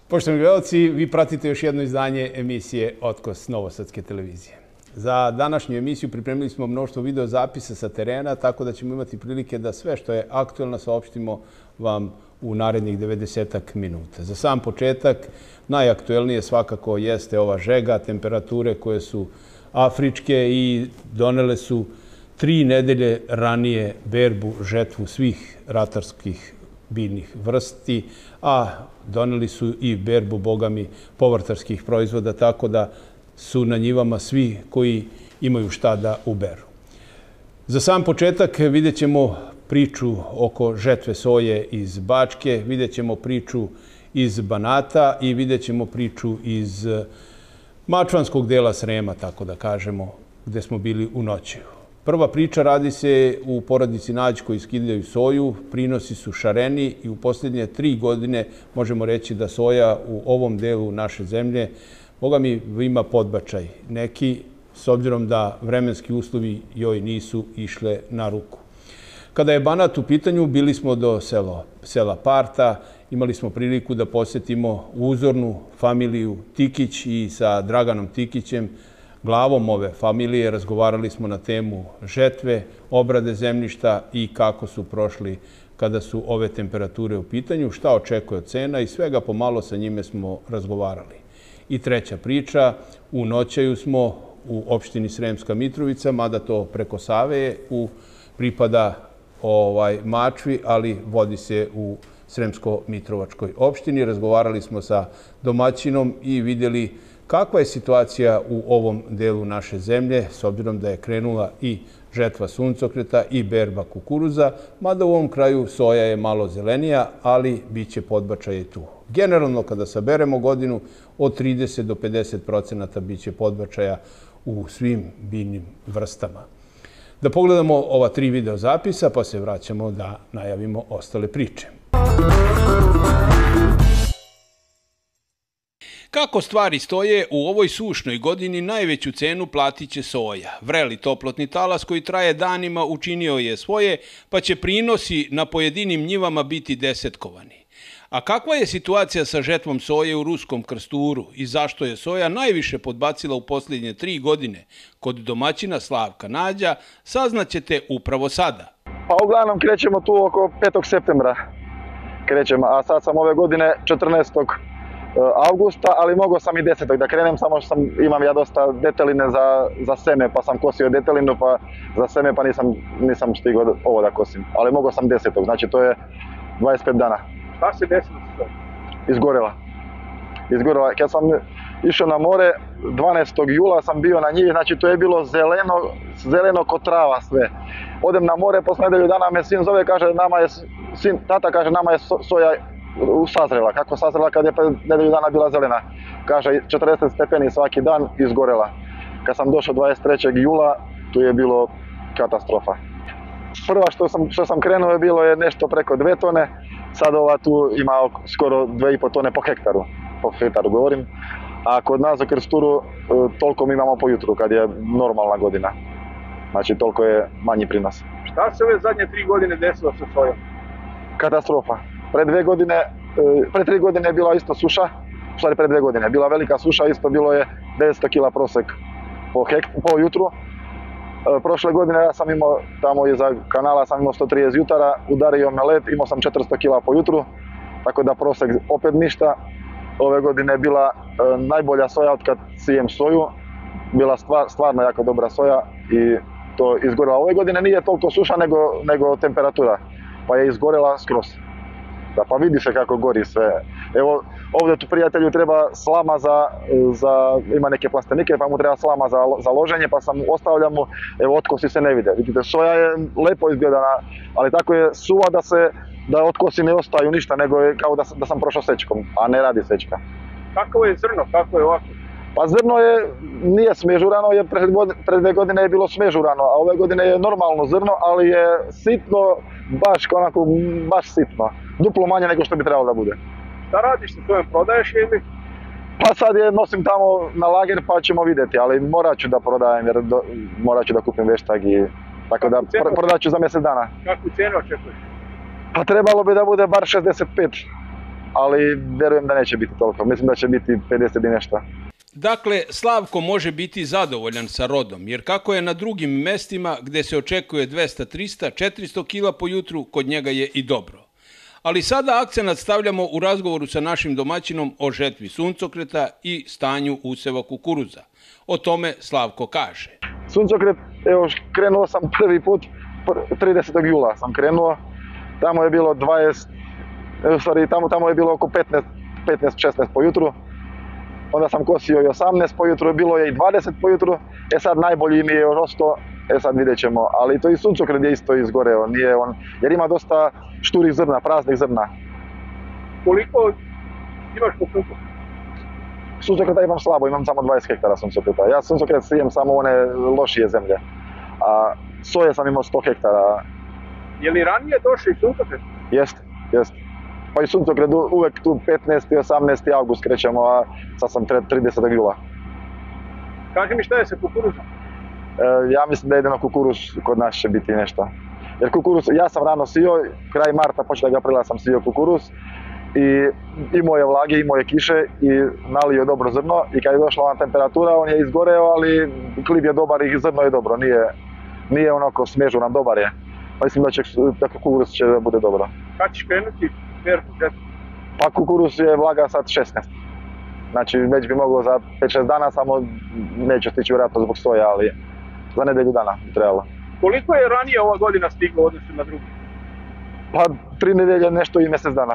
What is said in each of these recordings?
Poštovani gledalci, vi pratite još jedno izdanje emisije Otkos Novosadske televizije. Za današnju emisiju pripremili smo mnoštvo videozapisa sa terena, tako da ćemo imati prilike da sve što je aktuelno saopštimo vam u narednih 90 minuta. Za sam početak, najaktuelnije svakako jeste ova žega, temperature koje su afričke i donele su 3 nedelje ranije berbu, žetvu svih ratarskih biljnih vrsti, a doneli su i berbu, bogami, povrtarskih proizvoda, tako da su na njivama svi koji imaju šta da uberu. Za sam početak vidjet ćemo priču oko žetve soje iz Bačke, vidjet ćemo priču iz Banata i vidjet ćemo priču iz mačvanskog dela Srema, tako da kažemo, gde smo bili u Noćeju. Prva priča radi se u porodici Nađ koji skidaju soju, prinosi su šareni i u posljednje 3 godine možemo reći da soja u ovom delu naše zemlje, boga mi, ima podbačaj. Neki, s obzirom da vremenski uslovi joj nisu išle na ruku. Kada je Banat u pitanju, bili smo do sela Parta, imali smo priliku da posjetimo uzornu familiju Tikić i sa Draganom Tikićem, glavom ove familije, razgovarali smo na temu žetve, obrade zemljišta i kako su prošli kada su ove temperature u pitanju, šta očekuje od cena i svega pomalo sa njime smo razgovarali. I treća priča, u Noćeju smo u opštini Sremska Mitrovica, mada to preko Save je, pripada Mačvi, ali vodi se u Sremsko-Mitrovačkoj opštini. Razgovarali smo sa domaćinom i vidjeli kakva je situacija u ovom delu naše zemlje, s obzirom da je krenula i žetva suncokreta i berba kukuruza, mada u ovom kraju soja je malo zelenija, ali bit će podbačaj i tu. Generalno, kada saberemo godinu, od 30 do 50% bit će podbačaja u svim biljnim vrstama. Da pogledamo ova 3 videozapisa, pa se vraćamo da najavimo ostale priče. Kako stvari stoje, u ovoj sušnoj godini najveću cenu platit će soja. Vreli toplotni talas koji traje danima učinio je svoje, pa će prinosi na pojedinim njivama biti desetkovani. A kakva je situacija sa žetvom soje u Ruskom Krsturu i zašto je soja najviše podbacila u posljednje 3 godine kod domaćina Slavka Nađa, saznaćete upravo sada. Pa uglavnom krećemo tu oko 5. septembra. Krećemo, a sad sam ove godine 14. augusta, ali mogao sam i 10. da krenem, samo što imam ja dosta deteline za seme, pa sam kosio detelinu, pa za seme pa nisam stigao ovo da kosim. Ali mogao sam 10. znači to je 25 dana. Šta se desilo sa Izgorela. Kad sam išao na more, 12. jula sam bio na njivi, znači to je bilo zeleno ko trava sve. Odem na more, posle nedelju dana me sin zove, kaže, tata kaže, nama je soja sazrela. Kako sazrela kad je nedelju dana bila zelena? Kaže, 40 stepeni svaki dan, izgorela. Kad sam došao 23. jula, tu je bilo katastrofa. Prva što sam krenuo je bilo je nešto preko 2 tone, sad ova tu ima skoro 2,5 tone po hektaru govorim, a kod nas u Krsturu toliko mi imamo po jutru kad je normalna godina. Znači toliko je manji prinos. Šta se ove zadnje 3 godine desilo sa sojom? Katastrofa. Pre 3 godine je bila isto suša, u stvari pre 2 godine je bila velika suša, isto bilo je 900 kila prosek po jutru. Prošle godine ja sam imao tamo iza kanala sam imao 130 jutara, udario me led, imao sam 400 kila po jutru, tako da prosek opet ništa. Ove godine je bila najbolja soja od kad sijem soju, bila stvarno jako dobra soja i to izgorela. Ove godine nije toliko suša nego temperatura, pa je izgorela skroz. Da, pa vidi se kako gori sve. Evo, ovdje tu prijatelju treba slama ima neke plastenike, pa mu treba slama za loženje, pa sam ostavljam mu, evo, otkosi se ne vide. Vidite, soja je lepo izgledana, ali tako je suva da otkosi ne ostaju ništa, nego je kao da sam prošao sečkom, a ne radi sečka. Kako je zrno, kako je ovako? Pa zrno nije smežurano, jer pre 2 godine je bilo smežurano, a ove godine je normalno zrno, ali je sitno, baš sitno. Duplo manje nego što bi trebalo da bude. Šta radiš sa svojom, prodaješ ili? Pa sad je nosim tamo na lager pa ćemo vidjeti, ali morat ću da prodajem jer morat ću da kupim veštag i tako da prodat ću za mjesec dana. Kakvu cijenu očekuješ? Pa trebalo bi da bude bar 65. ali vjerujem da neće biti toliko. Mislim da će biti 50 i nešto. Dakle, Slavko može biti zadovoljan sa rodom, jer kako je na drugim mestima gdje se očekuje 200, 300, 400 kila po jutru, kod njega je i dobro. Ali sada akcenat stavljamo u razgovoru sa našim domaćinom o žetvi suncokreta i stanju useva kukuruza. O tome Slavko kaže. Suncokret, evo, krenuo sam prvi put, 30. jula sam krenuo. Tamo je bilo 20, tamo je bilo oko 15-16 po jutru. Onda sam kosio i 18 po jutru, bilo je i 20 po jutru. Sad najbolji mi je ostao, sad vidjet ćemo. Ali to i suncokret je isto izgoreo, nije on, jer ima dosta šturih zrna, praznih zrna. Koliko imaš po suncokretu? Suncokreta imam slabo, imam samo 20 hektara suncokreta. Ja suncokret sijem samo one lošije zemlje. A soje sam imao 100 hektara. Je li ranije došao i suncokret? Jest. Pa i suncokret uvek tu 15. i 18. august krećemo, a sad sam 30. jula. Kaži mi šta je sa kukuruzom? Ja mislim da jedino kukuruz kod nas će biti nešto. Jer kukuruz, ja sam rano sio, kraj marta, početak aprila sam sio kukuruz. I imao je vlage, imao je kiše i nalio dobro zrno. I kad je došla ova temperatura, on je izgoreo, ali klib je dobar i zrno je dobro. Nije onako smežuran, dobar je. Mislim da kukuruz će da bude dobro. Kad ćeš krenuti berbu žetvu? Pa kukuruz je vlaga sad 16. Znači već bi moglo za 5-6 dana, samo neću stići vjerojatno zbog soja, ali za nedelju dana bi trebalo. Koliko je ranije ova godina stigla u odnosu na drugi? Pa 3 nedelje, nešto i mjesec dana.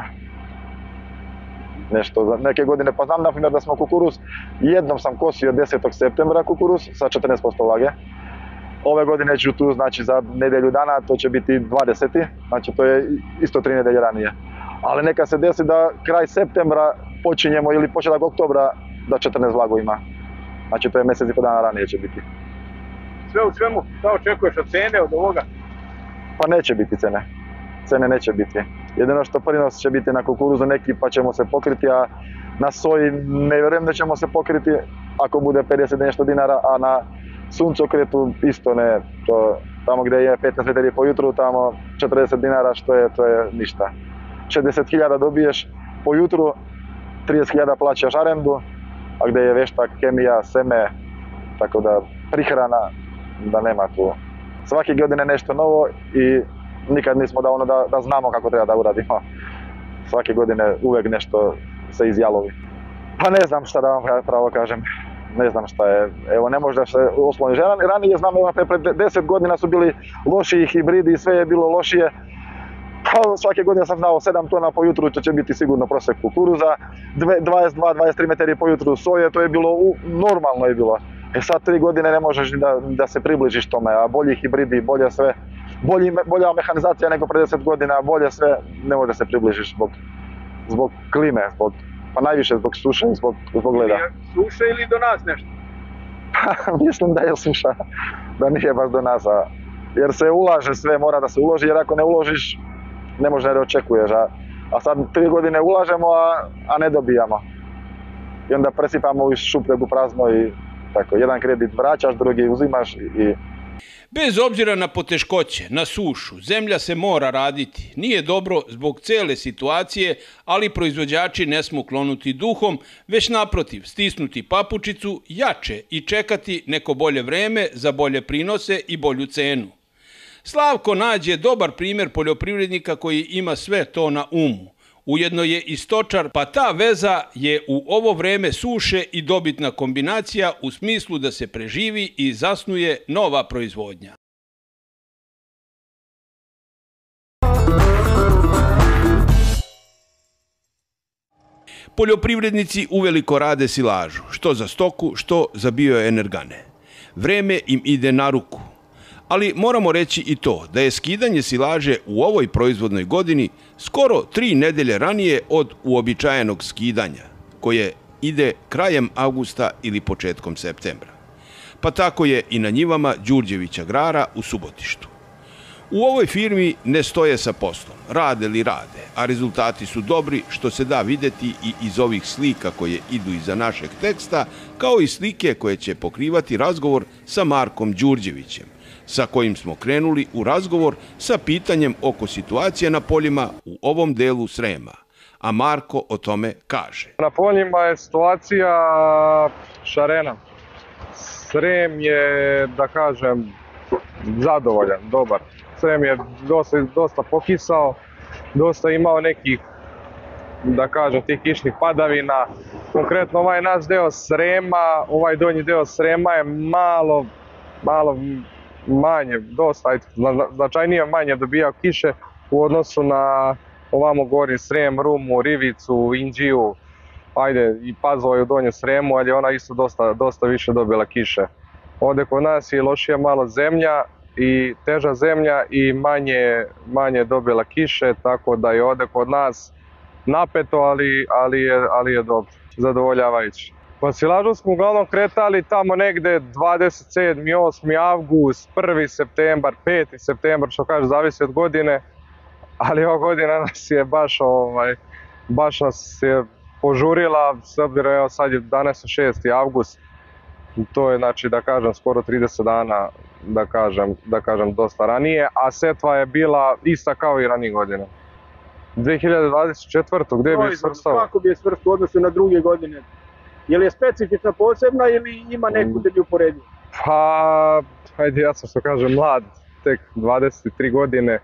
Nešto za neke godine, pa znam na primjer da smo kukuruz, jednom sam kosio 10. septembra kukuruz sa 14% vlage. Ove godine ću tu, znači za nedelju dana, to će biti 20. Znači to je isto 3 nedelje ranije. Ali neka se desi da kraj septembra počinjemo ili početak oktobra da 14 vlagu ima. Znači to je mjesec i po dana ranije će biti. Sve u svemu, šta očekuješ od cene, od ovoga? Pa neće biti cene. Cene neće biti. Jedino što prinos će biti na kukuruzu neki, pa ćemo se pokriti, a na soji ne vjerujem da ćemo se pokriti ako bude 50 nešto dinara, a na suncokretu isto ne. Tamo gdje je 15 litri po jutru, tamo 40 dinara, to je ništa. 60.000 dobiješ po jutru, 30.000 plaćaš arendu, a gdje je veštak, kemija, seme, tako da prihrana, da nema tu. Svake godine nešto novo i nikad nismo da znamo kako treba da uradimo. Svake godine uvijek nešto se izjalovi. Pa ne znam šta da vam pravo kažem. Ne znam šta je. Evo, ne može da se osloniš. Ranije znam, pred 10 godina su bili lošiji hibridi i sve je bilo lošije. Pa svake godine sam znao 7 tona po jutru će biti sigurno prosjek kukuruza. 22-23 metri po jutru soje, to je bilo, normalno je bilo. Sad 3 godine ne možeš da se približiš tome, a bolji hibridi, bolje sve. Bolja mehanizacija nego pre 10 godina, bolje sve, ne može se približiš zbog klime, pa najviše zbog suše i zbog leda. Je suše ili do nas nešto? Mislim da je suša, da nije baš do nas, jer se ulaže sve, mora da se uloži, jer ako ne uložiš, ne može da očekuješ, a sad 3 godine ulažemo, a ne dobijamo. I onda presipamo iz šupljeg u prazno i tako, jedan kredit vraćaš, drugi uzimaš i... Bez obzira na poteškoće, na sušu, zemlja se mora raditi. Nije dobro zbog cele situacije, ali proizvođači ne smo klonuti duhom, već naprotiv stisnuti papučicu, jače i čekati neko bolje vreme za bolje prinose i bolju cenu. Slavko nađe dobar primjer poljoprivrednika koji ima sve to na umu. Ujedno je i stočar, pa ta veza je u ovo vreme suše i dobitna kombinacija u smislu da se preživi i zasnuje nova proizvodnja. Poljoprivrednici uveliko rade silažu, što za stoku, što za bioenergane. Vreme im ide na ruku. Ali moramo reći i to da je skidanje silaže u ovoj proizvodnoj godini skoro 3 nedelje ranije od uobičajenog skidanja, koje ide krajem avgusta ili početkom septembra. Pa tako je i na njivama Đurđević Agrara u Subotištu. U ovoj firmi ne stoje sa poslom, rade li rade, a rezultati su dobri što se da videti i iz ovih slika koje idu iza našeg teksta, kao i slike koje će pokrivati razgovor sa Markom Đurđevićem, sa kojim smo krenuli u razgovor sa pitanjem oko situacije na poljima u ovom delu Srema, a Marko o tome kaže. Na poljima je situacija šarena. Srem je, da kažem, zadovoljan, dobar. Srem je dosta pokisao, dosta imao nekih, da kažem, tih kišnih padavina. Konkretno ovaj naš deo Srema, ovaj donji deo Srema je malo manje, dosta, značajnije manje dobijao kiše u odnosu na ovamo Gornji Srem, Rumu, Rivicu, Inđiju, ajde i Pazova je u Donjem Sremu, ali je ona isto dosta više dobila kiše. Ovdje kod nas je lošija malo zemlja i teža zemlja i manje dobila kiše, tako da je ovdje kod nas napeto, ali je dobro, zadovoljavajuće. Pa silažu smo uglavnom kretali tamo negde 27. 8. avgust, 1. septembar, 5. septembar, što kaže, zavisi od godine, ali ova godina nas je baš nas je požurila, s obzirom evo sad je danas 6. avgust, to je znači da kažem skoro 30 dana, da kažem dosta ranije, a setva je bila ista kao i ranije godine. 2024. gdje bi svrstao? Kako bi je svrstao u odnosu na druge godine? Je li je specifična posebna ili ima neku da bi uporedio? Pa, ajde, ja sam što kažem mlad, tek 23 godine.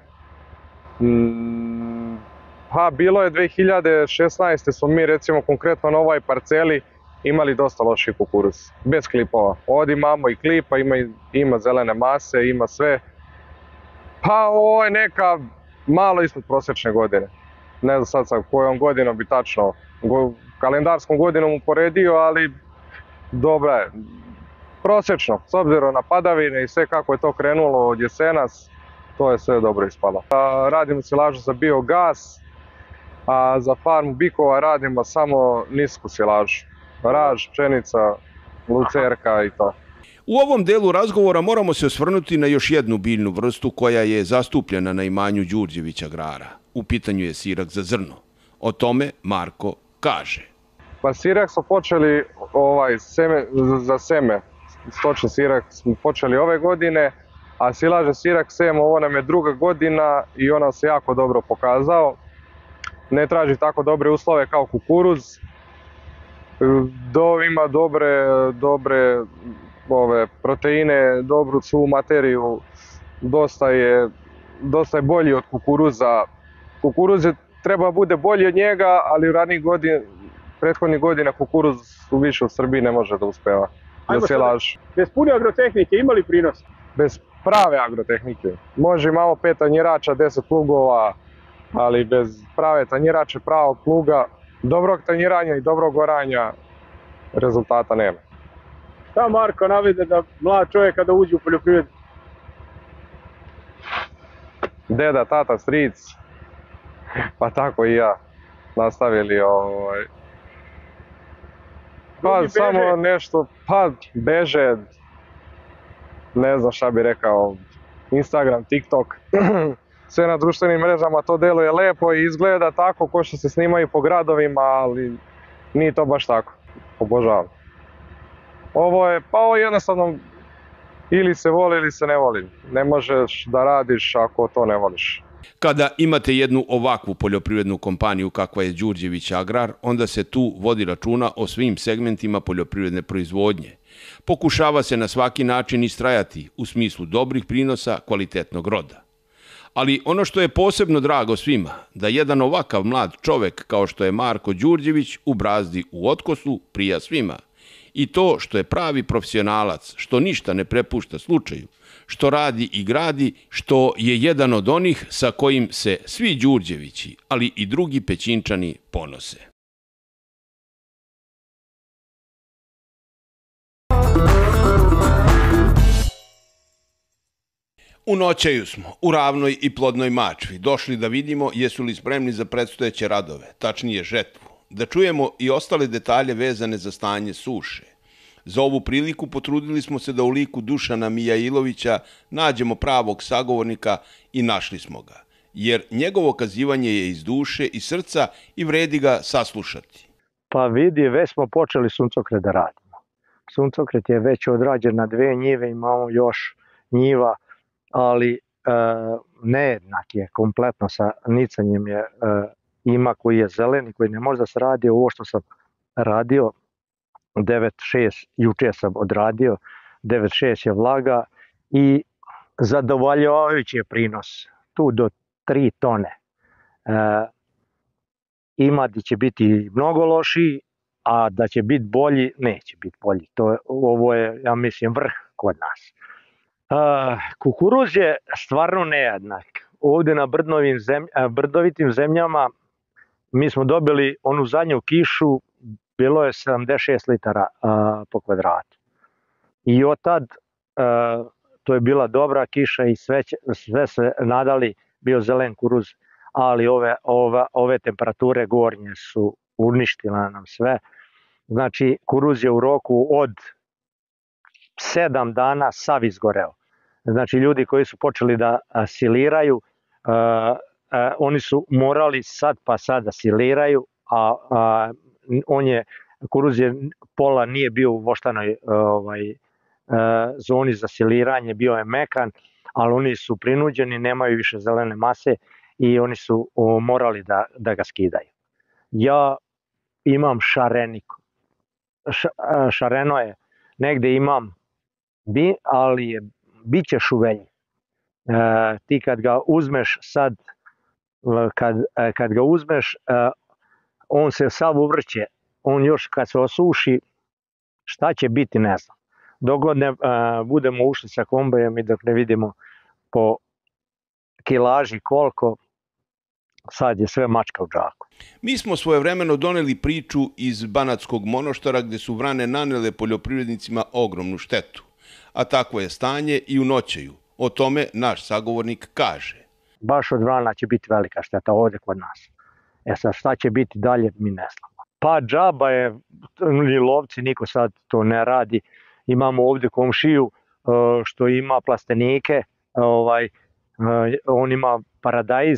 Pa, bilo je 2016. smo mi recimo konkretno na ovoj parceli imali dosta loših kukuruz, bez klipova. Ovdje imamo i klipa, ima zelene mase, ima sve. Pa, ovo je neka malo ispod prosječne godine. Ne znam sad sa kojom godinom bi tačno, kalendarskom godinom uporedio, ali dobra je. Prosječno, s obzirom na padavine i sve kako je to krenulo od jesenas, to je sve dobro ispalo. Radimo silažu za biogas, a za farmu bikova radimo samo nisku silažu. Raž, pšenica, lucerka i to. U ovom delu razgovora moramo se osvrnuti na još jednu biljnu vrstu koja je zastupljena na imanju Đurđević agrara. U pitanju je sirak za zrno. O tome Marko kaže. Pa sirak smo počeli za seme, stočni sirak smo počeli ove godine, a silaže sirak semo, ovo nam je druga godina i ona se jako dobro pokazao. Ne traži tako dobre uslove kao kukuruz. Ima dobre proteine, dobru svu materiju, dosta je bolji od kukuruza. Kukuruz treba bude bolji od njega, ali u prethodnih godina kukuruz više u Srbiji ne može da uspeva. Bez pune agrotehnike imali prinos? Bez prave agrotehnike. Može imamo 5 tanjirača, 10 plugova, ali bez prave tanjirače, pravog pluga, dobrog tanjiranja i dobrog oranja rezultata nema. Šta Marko navede da mlad čovjek kada uđe u poljoprivredu? Deda, tata, stric, pa tako i ja nastavili pa samo nešto, pa beže, ne znam šta bi rekao, Instagram, TikTok, sve na društvenim mrežama, to deluje lepo i izgleda tako ko što se snimaju po gradovima, ali nije to baš tako, obožavam. Ovo je jednostavno ili se voli ili se ne voli, ne možeš da radiš ako to ne voliš. Kada imate jednu ovakvu poljoprivrednu kompaniju kakva je Đurđević Agrar, onda se tu vodi računa o svim segmentima poljoprivredne proizvodnje. Pokušava se na svaki način istrajati u smislu dobrih prinosa kvalitetnog roda. Ali ono što je posebno drago svima, da jedan ovakav mlad čovek kao što je Marko Đurđević u Brazdi u Otkosu prija svima. I to što je pravi profesionalac, što ništa ne prepušta slučaju, što radi i gradi, što je jedan od onih sa kojim se svi Đurđevići, ali i drugi Pećinčani ponose. U Noćaju smo, u ravnoj i plodnoj Mačvi, došli da vidimo jesu li spremni za predstojeće radove, tačnije žetvu, da čujemo i ostale detalje vezane za stanje suše. Za ovu priliku potrudili smo se da u liku Dušana Mijailovića nađemo pravog sagovornika i našli smo ga, jer njegovo kazivanje je iz duše i srca i vredi ga saslušati. Pa vidi, već smo počeli suncokret da radimo. Suncokret je već odrađen na 2 njive, imamo još njiva, ali nejednak je kompletno sa nicanjem je ima koji je zeleni, koji ne može da se radi. Ovo što sam radio, 9,6, juče sam odradio, 9,6 je vlaga i zadovoljavajući je prinos, tu do 3 tone. Ima da će biti mnogo lošiji, a da će biti bolji, neće biti bolji. Ovo je, ja mislim, vrh kod nas. Kukuruz je stvarno nejednak. Ovdje na brdovitim zemljama mi smo dobili onu zadnju kišu, bilo je 76 litara po kvadratu. I od tad to je bila dobra kiša i sve se nadali bio zelen kukuruz, ali ove temperature gornje su uništile nam sve. Znači, kukuruz je u roku od 7 dana sav izgoreo. Znači, ljudi koji su počeli da siliraju, oni su morali sad da siliraju, a kukuruz je pola nije bio u voštanoj zoni za siliranje, bio je mekan, ali oni su prinuđeni, nemaju više zelene mase i oni su morali da ga skidaju. Ja imam šareniku. Šareno je, negde imam, ali bit će šuvelji. Ti kad ga uzmeš sad, kad ga uzmeš, on se sav uvrće, on još kad se osuši, šta će biti ne znam. Dok god ne budemo ušli sa kombajem i dok ne vidimo po kilaži koliko, sad je sve mačka u džaku. Mi smo svojevremeno doneli priču iz Banatskog Monoštara gde su vrane nanele poljoprivrednicima ogromnu štetu. A takvo je stanje i u Noćeju. O tome naš sagovornik kaže. Baš od vrana će biti velika šteta ovdje kod nas. Sad šta će biti dalje mi ne znamo. Pa džaba je, ni lovci, niko sad to ne radi. Imamo ovdje komšiju što ima plastenike, on ima paradajz,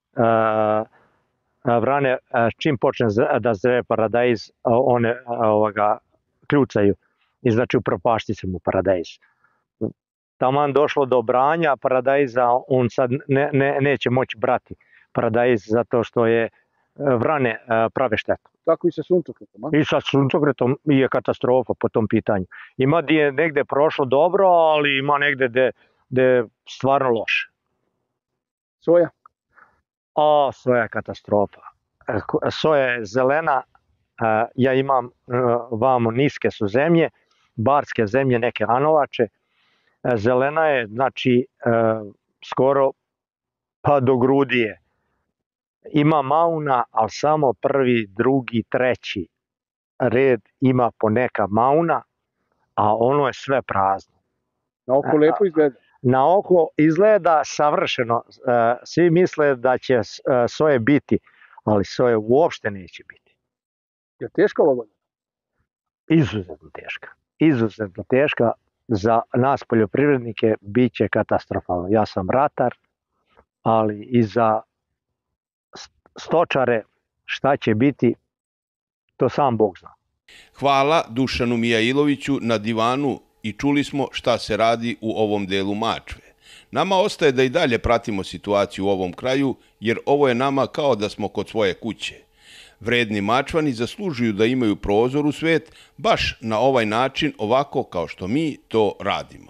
vrane čim počne da zre paradajz, one kljucaju i znači upropašti se mu paradajz. Taman došlo do branja paradajza, on sad neće moći brati paradajz zato što je vrane prave štetu. Tako i sa suncokretom, a? I sa suncokretom je katastrofa po tom pitanju. Ima gdje je negde prošlo dobro, ali ima negde gde je stvarno loše. Soja? Soja je katastrofa. Soja je zelena, ja imam vamo niske su zemlje, barske zemlje, neke anovače. Zelena je, znači, skoro pa do grudije. Ima mauna, ali samo prvi, drugi, treći red ima po neka mauna, a ono je sve prazno. Na oko lepo izgleda? Na oko izgleda savršeno. Svi misle da će soje biti, ali soje uopšte neće biti. Je teška ova godina? Izuzetno teška. Izuzetno teška. Za nas poljoprivrednike bit će katastrofalno. Ja sam ratar, ali i za stočare šta će biti, to sam Bog zna. Hvala Dušanu Mijailoviću na divanu i čuli smo šta se radi u ovom delu Mačve. Nama ostaje da i dalje pratimo situaciju u ovom kraju, jer ovo je nama kao da smo kod svoje kuće. Vredni Mačvani zaslužuju da imaju prozor u svet baš na ovaj način, ovako kao što mi to radimo.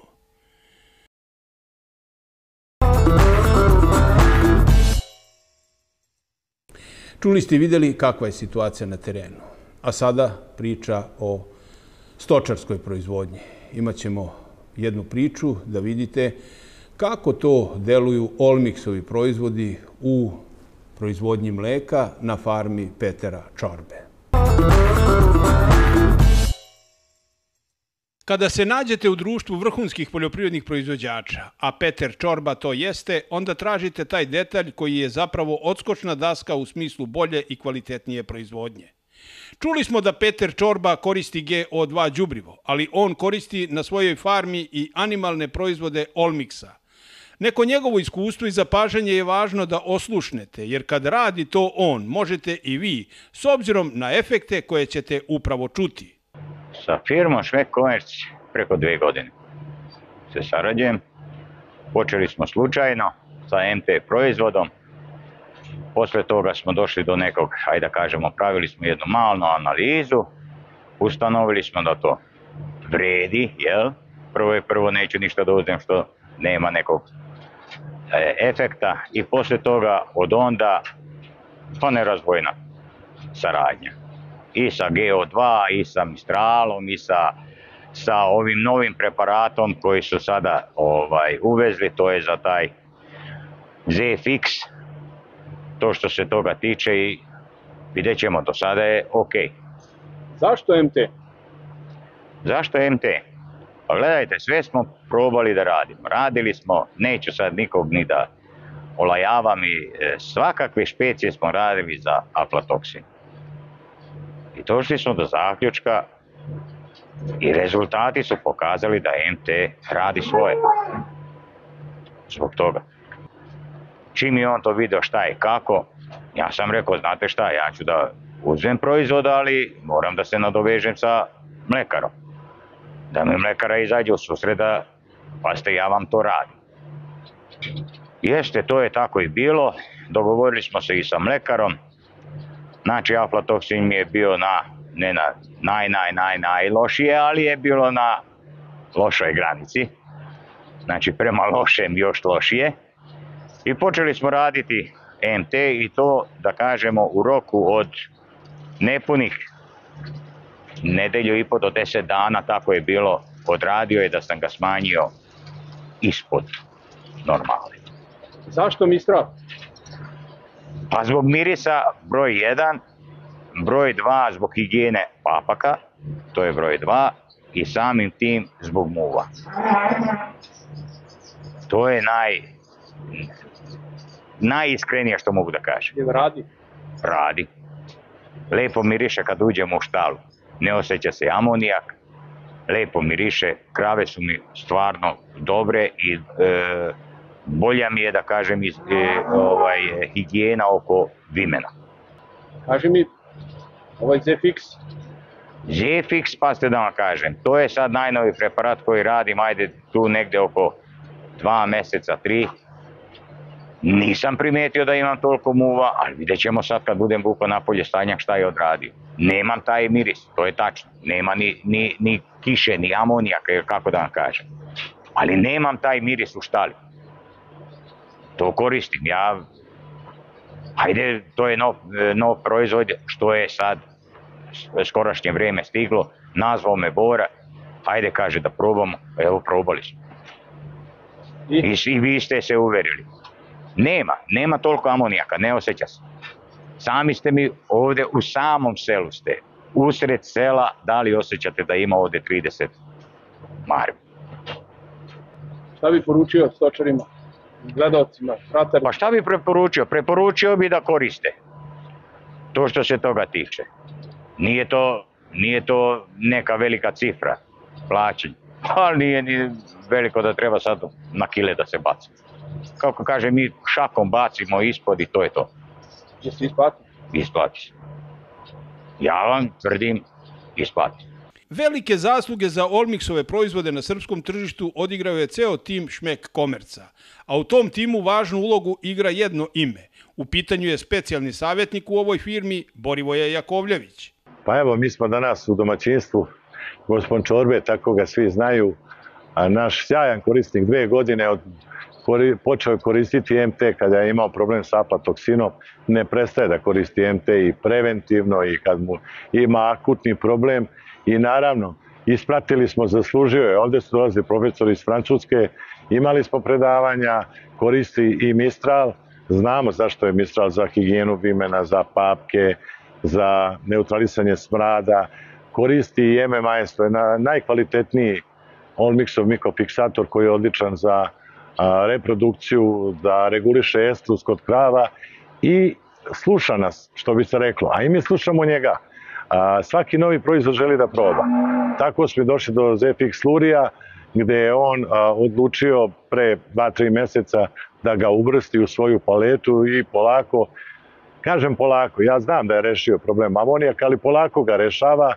Čuli ste i vidjeli kakva je situacija na terenu. A sada priča o stočarskoj proizvodnji. Imaćemo jednu priču da vidite kako to deluju Olmiksovi proizvodi u proizvodnji mleka na farmi Petera Čorbe. Kada se nađete u društvu vrhunskih poljoprivrednih proizvođača, a Peter Čorba to jeste, onda tražite taj detalj koji je zapravo odskočna daska u smislu bolje i kvalitetnije proizvodnje. Čuli smo da Peter Čorba koristi GO2 đubrivo, ali on koristi na svojoj farmi i animalne proizvode Olmiksa. Neko njegovo iskustvo i zapažanje je važno da oslušnete, jer kad radi to on, možete i vi, s obzirom na efekte koje ćete upravo čuti. Sa firmom Švek-Komerc preko 2 godine se sarađujem. Počeli smo slučajno sa MP proizvodom. Posle toga smo došli do nekog, ajde da kažemo, pravili smo jednu malu analizu, ustanovili smo da to vredi, jel? Prvo neću ništa da uzem što nema nekog efekta i posle toga od onda pa nerazdvojna saradnja. I sa GO2, i sa Mistralom, i sa ovim novim preparatom koji su sada uvezli, to je za taj ZFX, to što se toga tiče i vidjet ćemo, do sada je ok. Zašto MT? Zašto MT? Pa gledajte, sve smo probali da radimo. Radili smo, neću sad nikog ni da olajavam i svakakve špecije smo radili za aflatoksin. I došli smo do zaključka i rezultati su pokazali da MT radi svoje. Zbog toga. Čim je on to video šta je kako, ja sam rekao, znate šta, ja ću da uzmem proizvod, ali moram da se nadovežem sa mlekarom. Da mi mlekara izađe u susret da, pazite, ja vam to radim. Jeste, to je tako i bilo, dogovorili smo se i sa mlekarom, znači aflatoksin mi je bio ne na najlošije, ali je bilo na lošoj granici, znači prema lošem još lošije. I počeli smo raditi MT i to, da kažemo, u roku od nepunih nedelju i po do 10 dana, tako je bilo, odradio je da sam ga smanjio ispod normale. Zašto Mistral? Pa zbog mirisa broj 1, broj 2 zbog higijene papaka, to je broj 2, i samim tim zbog muva. To je najiskrenije što mogu da kažem. Jel radi? Radi. Lepo miriše kad uđemo u štalu. Ne osjeća se amonijak, lepo miriše, krave su mi stvarno dobre i bolja mi je, da kažem, higijena oko vimena. Kaži mi, ovaj ZFX? ZFX, pa ste da vam kažem, to je sad najnovi preparat koji radim, ajde tu negde oko 2 meseca, 3. Nisam primetio da imam toliko muva, ali vidjet ćemo sad kad budem bukao napolje stanjak šta je odradio. Nemam taj miris, to je tačno. Nema ni kiše, ni amonijaka, kako da vam kažem. Ali nemam taj miris u štali. To koristim. Ajde, to je nov proizvod što je sad skorašnje vrijeme stiglo. Nazvao me Bora. Ajde, kaže da probamo. Evo, probali smo. I vi ste se uverili. Nema toliko amonijaka, ne osjeća se. Sami ste mi ovdje u samom selu ste, usred sela, da li osjećate da ima ovdje 30 marvi? Šta bi poručio stočarima, gledalcima, ratarima? Pa šta bi preporučio? Preporučio bi da koriste. To što se toga tiče. Nije to neka velika cifra plaćanja, ali nije ni veliko da treba sad na kile da se baci. Kako kaže, mi šakom bacimo ispod i to je to. Jesi isplati? Isplati. Ja vam tvrdim, isplati. Velike zasluge za Olmixove proizvode na srpskom tržištu odigrao je ceo tim Šmek Komerca, a u tom timu važnu ulogu igra jedno ime. U pitanju je specijalni savjetnik u ovoj firmi Borivoje Jakovljević. Pa evo, mi smo danas u domaćinstvu gospodin Čorbe, tako ga svi znaju, a naš sjajan korisnik 2 godine počeo je koristiti MT kada je imao problem sa aflatoksinom, ne prestaje da koristi MT i preventivno i kad mu ima akutni problem i naravno ispratili smo, zaslužio je, ovdje su dolazili profesori iz Francuske, imali smo predavanja, koristi i Mistral, znamo zašto je Mistral za higijenu vimena, za papke, za neutralisanje smrada, koristi i MMAS, to je najkvalitetniji Olmixov mikrofiksator koji je odličan za reprodukciju, da reguliše estrus kod krava i sluša nas, što bi se reklo, a i mi slušamo njega. Svaki novi proizvod želi da proba. Tako smo došli do ZFX Lurija, gde je on odlučio pre 2-3 meseca da ga uvrsti u svoju paletu i polako, kažem polako, ja znam da je rešio problem amonijaka, ali polako ga rešava.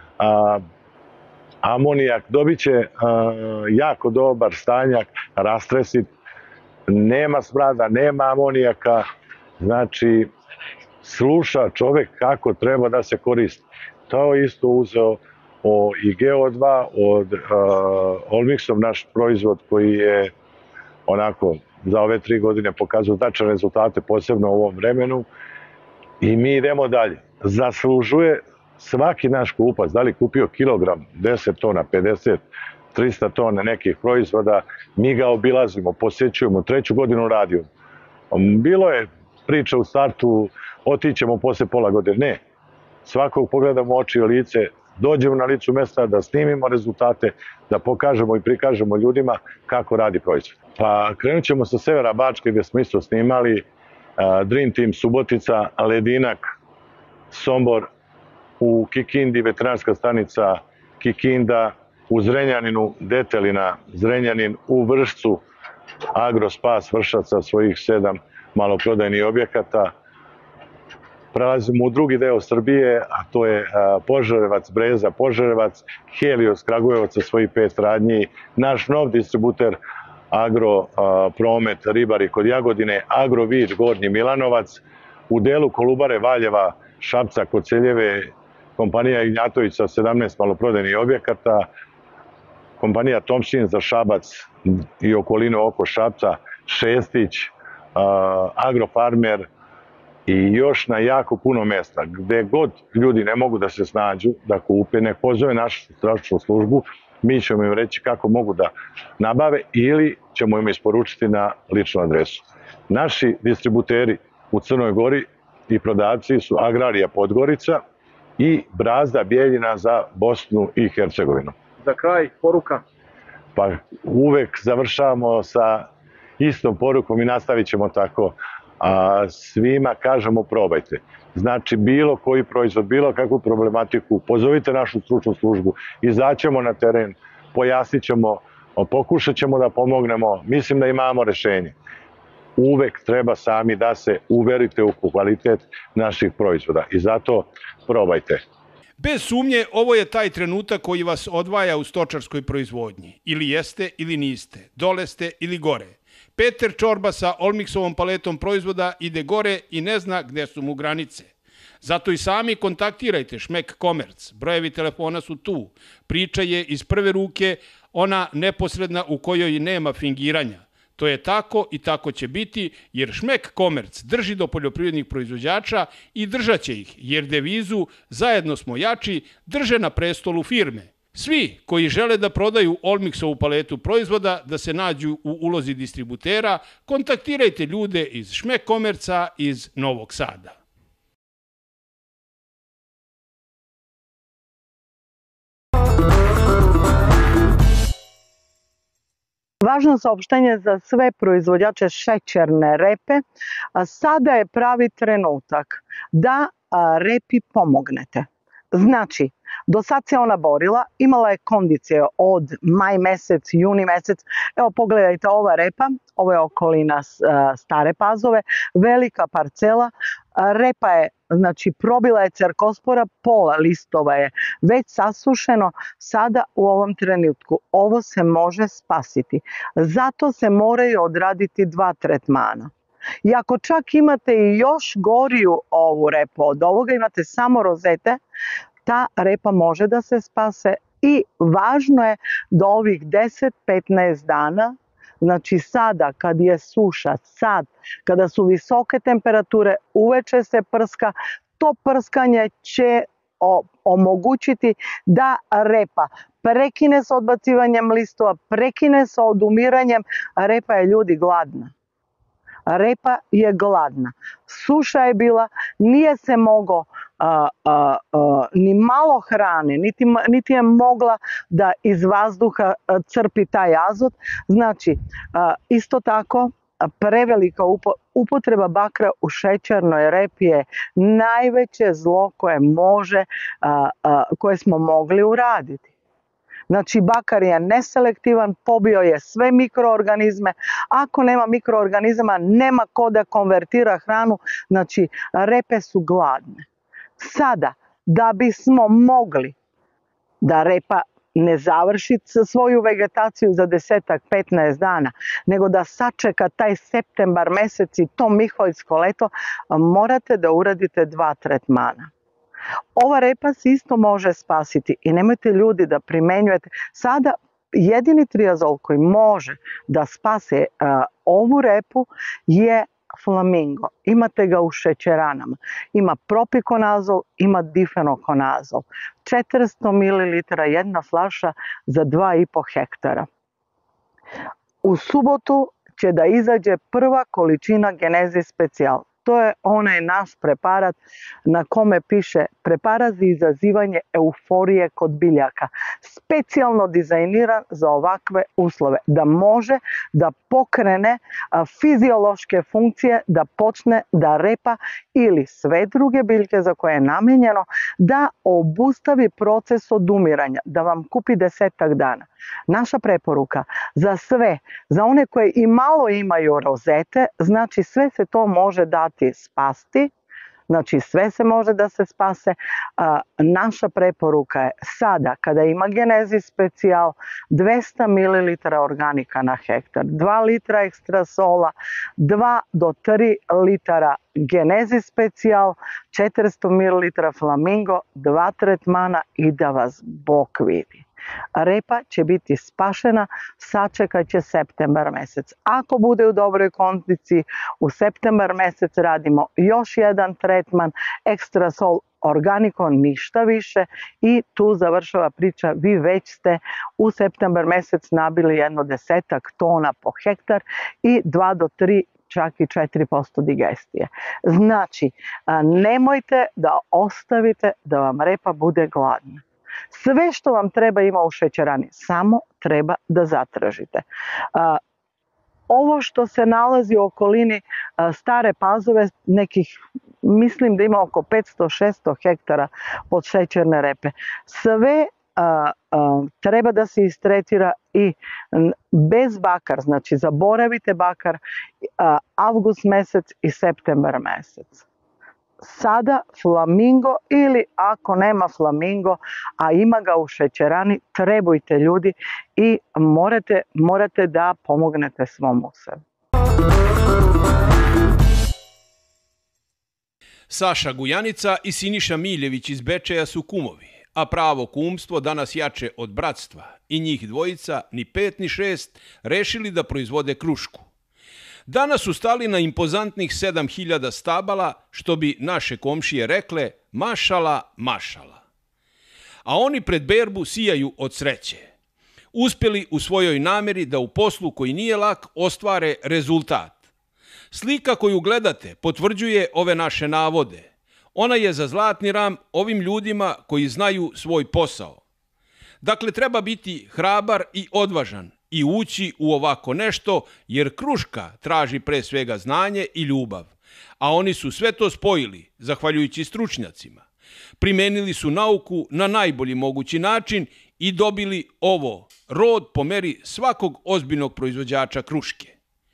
Amonijak dobit će jako dobar stanjak, rastresit, nema smrada, nema amonijaka Znači, sluša čovek kako treba da se koristi. To je isto uzeo i GO2 od Olmixov, naš proizvod koji je onako za ove 3 godine pokazao značajne rezultate, posebno u ovom vremenu. I mi idemo dalje. Zaslužuje svaki naš kupac, da li kupio kilogram, 10 tona, 50, 300 tona nekih proizvoda, mi ga obilazimo, posjećujemo, 3. godinu radimo. Bilo je priča u startu, otićemo posle pola godine. Ne. Svakog pogledamo oči i lice, dođemo na licu mesta da snimimo rezultate, da pokažemo i prikažemo ljudima kako radi proizvod. Pa krenut ćemo sa severa Bačke gdje smo isto snimali Dream Team Subotica, Ledinak, Sombor, u Kikindi veterinarska stanica Kikinda, u Zrenjaninu Detelina, Zrenjanin, u Vršcu Agrospas Vršac sa svojih 7 maloprodajnih objekata. Prelazimo u drugi deo Srbije, a to je Požarevac, Breza, Požarevac, Helios, Kragujevac sa svojih 5 radnji, naš nov distributer Agro Promet, Ribari kod Jagodine, Agro Vič, Gornji Milanovac, u delu Kolubare, Valjeva, Šapca, Koceljeve, kompanija Ignjatović sa 17 maloprodajnih objekata, kompanija Tomšin za Šabac i okolinu oko Šapca, Šestić, Agrofarmer i još na jako puno mesta. Gde god ljudi ne mogu da se snađu, da kupe, nek pozove našu stručnu službu, mi ćemo im reći kako mogu da nabave ili ćemo im isporučiti na ličnu adresu. Naši distributeri u Crnoj Gori i prodavci su Agrarija Podgorica i Brazda Bijeljina za Bosnu i Hercegovinu. Za kraj, poruka? Pa uvek završavamo sa istom porukom i nastavit ćemo tako. Svima kažemo probajte. Znači bilo koji proizvod, bilo kakvu problematiku, pozovite našu stručnu službu, izaćemo na teren, pojasnit ćemo, pokušat ćemo da pomognemo, mislim da imamo rešenje. Uvek treba sami da se uverite u kvalitet naših proizvoda i zato probajte. Bez sumnje, ovo je taj trenutak koji vas odvaja u stočarskoj proizvodnji. Ili jeste ili niste, dole ste ili gore. Peter Čorba sa Olmixovom paletom proizvoda ide gore i ne zna gde su mu granice. Zato i sami kontaktirajte Šmek Komerc. Brojevi telefona su tu. Priča je iz prve ruke, ona neposredna u kojoj nema fingiranja. To je tako i tako će biti, jer Šmek Komerc drži do poljoprivrednih proizvođača i držat će ih, jer devizu "Zajedno smo jači" drže na prestolu firme. Svi koji žele da prodaju Olmixovu paletu proizvoda, da se nađu u ulozi distributera, kontaktirajte ljude iz Šmek Komerca iz Novog Sada. Važno saopštenje za sve proizvođače šećerne repe. Sada je pravi trenutak da repi pomognete. Znači, do sad se ona borila, imala je kondicije od maj mesec, juni mesec. Evo pogledajte, ova repa, ovo je okolina Stare Pazove, velika parcela. Repa je, znači, probila je cerkospora, pola listova je već sasušeno. Sada u ovom trenutku ovo se može spasiti. Zato se moraju odraditi 2 tretmana. I ako čak imate i još goriju ovu repu od ovoga, imate samo rozete, ta repa može da se spase i važno je da ovih 10-15 dana, znači sada kad je suša, sad kada su visoke temperature, uveče se prska, to prskanje će omogućiti da repa prekine sa odbacivanjem listova, prekine sa odumiranjem. Repa je, ljudi, gladna. Repa je gladna. Suša je bila, nije se moglo ni malo hrane, niti je mogla da iz vazduha crpi taj azot. Znači, isto tako, prevelika upotreba bakra u šećernoj repi je najveće zlo koje smo mogli uraditi. Znači, bakar je neselektivan, pobio je sve mikroorganizme. Ako nema mikroorganizama, nema ko da konvertira hranu. Znači, repe su gladne. Sada, da bismo mogli da repa ne završi svoju vegetaciju za 10-15 dana, nego da sačeka taj septembar mesec i to miholjsko leto, morate da uradite 2 tretmana. Ova repa se isto može spasiti i nemojte ljudi da primenjujete. Sada jedini triazol koji može da spase ovu repu je flamingo. Imate ga u šećeranama. Ima propikonazol, ima difenokonazol. 400 ml jedna flaša za 2,5 hektara. U subotu će da izađe prva količina Genezis Specijal. To je onaj naš preparat na kome piše preparat za izazivanje euforije kod biljaka. Specijalno dizajniran za ovakve uslove. Da može da pokrene fiziološke funkcije, da počne da repa ili sve druge biljke za koje je namenjeno, da obustavi proces odumiranja, da vam kupi 10 dana. Naša preporuka za sve, za one koje i malo imaju rozete, znači sve se to može dati spasti, znači sve se može da se spase. Naša preporuka je sada, kada ima Genezis Specijal, 200 ml organika na hektar, 2 litra ekstrasola, 2 do 3 litara Genezis Specijal, 400 ml flamingo, 2 tretmana i da vas Bog vidi. Repa će biti spašena, sačekat će septembar mesec. Ako bude u dobroj kondiciji, u septembar mesec radimo još jedan tretman, ekstrasol, organiko, ništa više i tu završava priča. Vi već ste u septembar mesec nabili jedno 10 tona po hektar i 2 do 3 čak i 4% digestije. Znači, nemojte da ostavite da vam repa bude gladna. Sve što vam treba ima u šećerani, samo treba da zatražite. Ovo što se nalazi u okolini Stare Pazove, nekih, mislim da ima oko 500-600 hektara pod šećerne repe. Sve treba da se istretira i bez bakar, znači zaboravite bakar, avgust mesec i septembar mesec. Sada flamingo ili ako nema flamingo, a ima ga u šećerani, trebujte ljudi i morate da pomognete svom usevu. Saša Gujanica i Siniša Miljević iz Bečeja su kumovi, a pravo kumstvo danas jače od bratstva i njih dvojica, ni 5 ni 6, rešili da proizvode krušku. Danas su stali na impozantnih 7000 stabala, što bi naše komšije rekle, mašala, mašala. A oni pred berbu sijaju od sreće. Uspjeli u svojoj namjeri da u poslu koji nije lak ostvare rezultat. Slika koju gledate potvrđuje ove naše navode. Ona je za zlatni ram ovim ljudima koji znaju svoj posao. Dakle, treba biti hrabar i odvažan i ući u ovako nešto, jer kruška traži pre svega znanje i ljubav. A oni su sve to spojili, zahvaljujući stručnjacima. Primenili su nauku na najbolji mogući način i dobili ovo, rod po meri svakog ozbiljnog proizvođača kruške.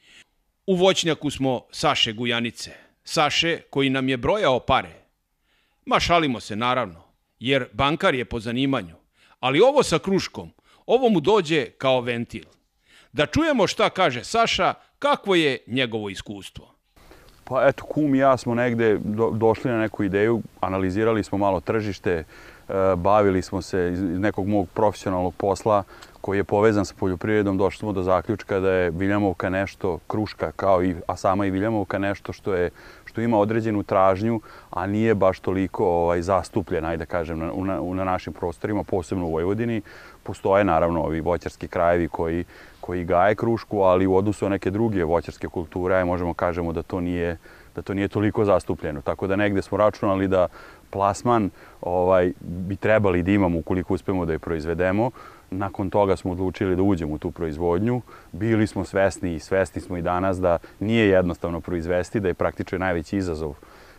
U voćnjaku smo Saše Gujanice. Saše koji nam je brojao pare. Ma šalimo se naravno, jer bankar je po zanimanju. Ali ovo sa kruškom, ovo mu dođe kao ventil. Da čujemo šta kaže Saša, kakvo je njegovo iskustvo. Pa eto, kum i ja smo negde došli na neku ideju, analizirali smo malo tržište, bavili smo se iz nekog mog profesionalnog posla koji je povezan sa poljoprivredom, došli smo do zaključka da je viljamovka nešto, kruška a sama i viljamovka nešto što ima određenu tražnju, a nije baš toliko zastupljena, ajde kažem, na našim prostorima, posebno u Vojvodini. Postoje naravno ovi voćarski krajevi koji gaje krušku, ali u odnosu na neke druge voćarske kulture možemo kažemo da to nije toliko zastupljeno. Tako da negde smo računali da plasman bi trebali da imamo ukoliko uspemo da je proizvedemo. Nakon toga smo odlučili da uđemo u tu proizvodnju. Bili smo svesni i svesni smo i danas da nije jednostavno proizvesti, da je praktično najveći izazov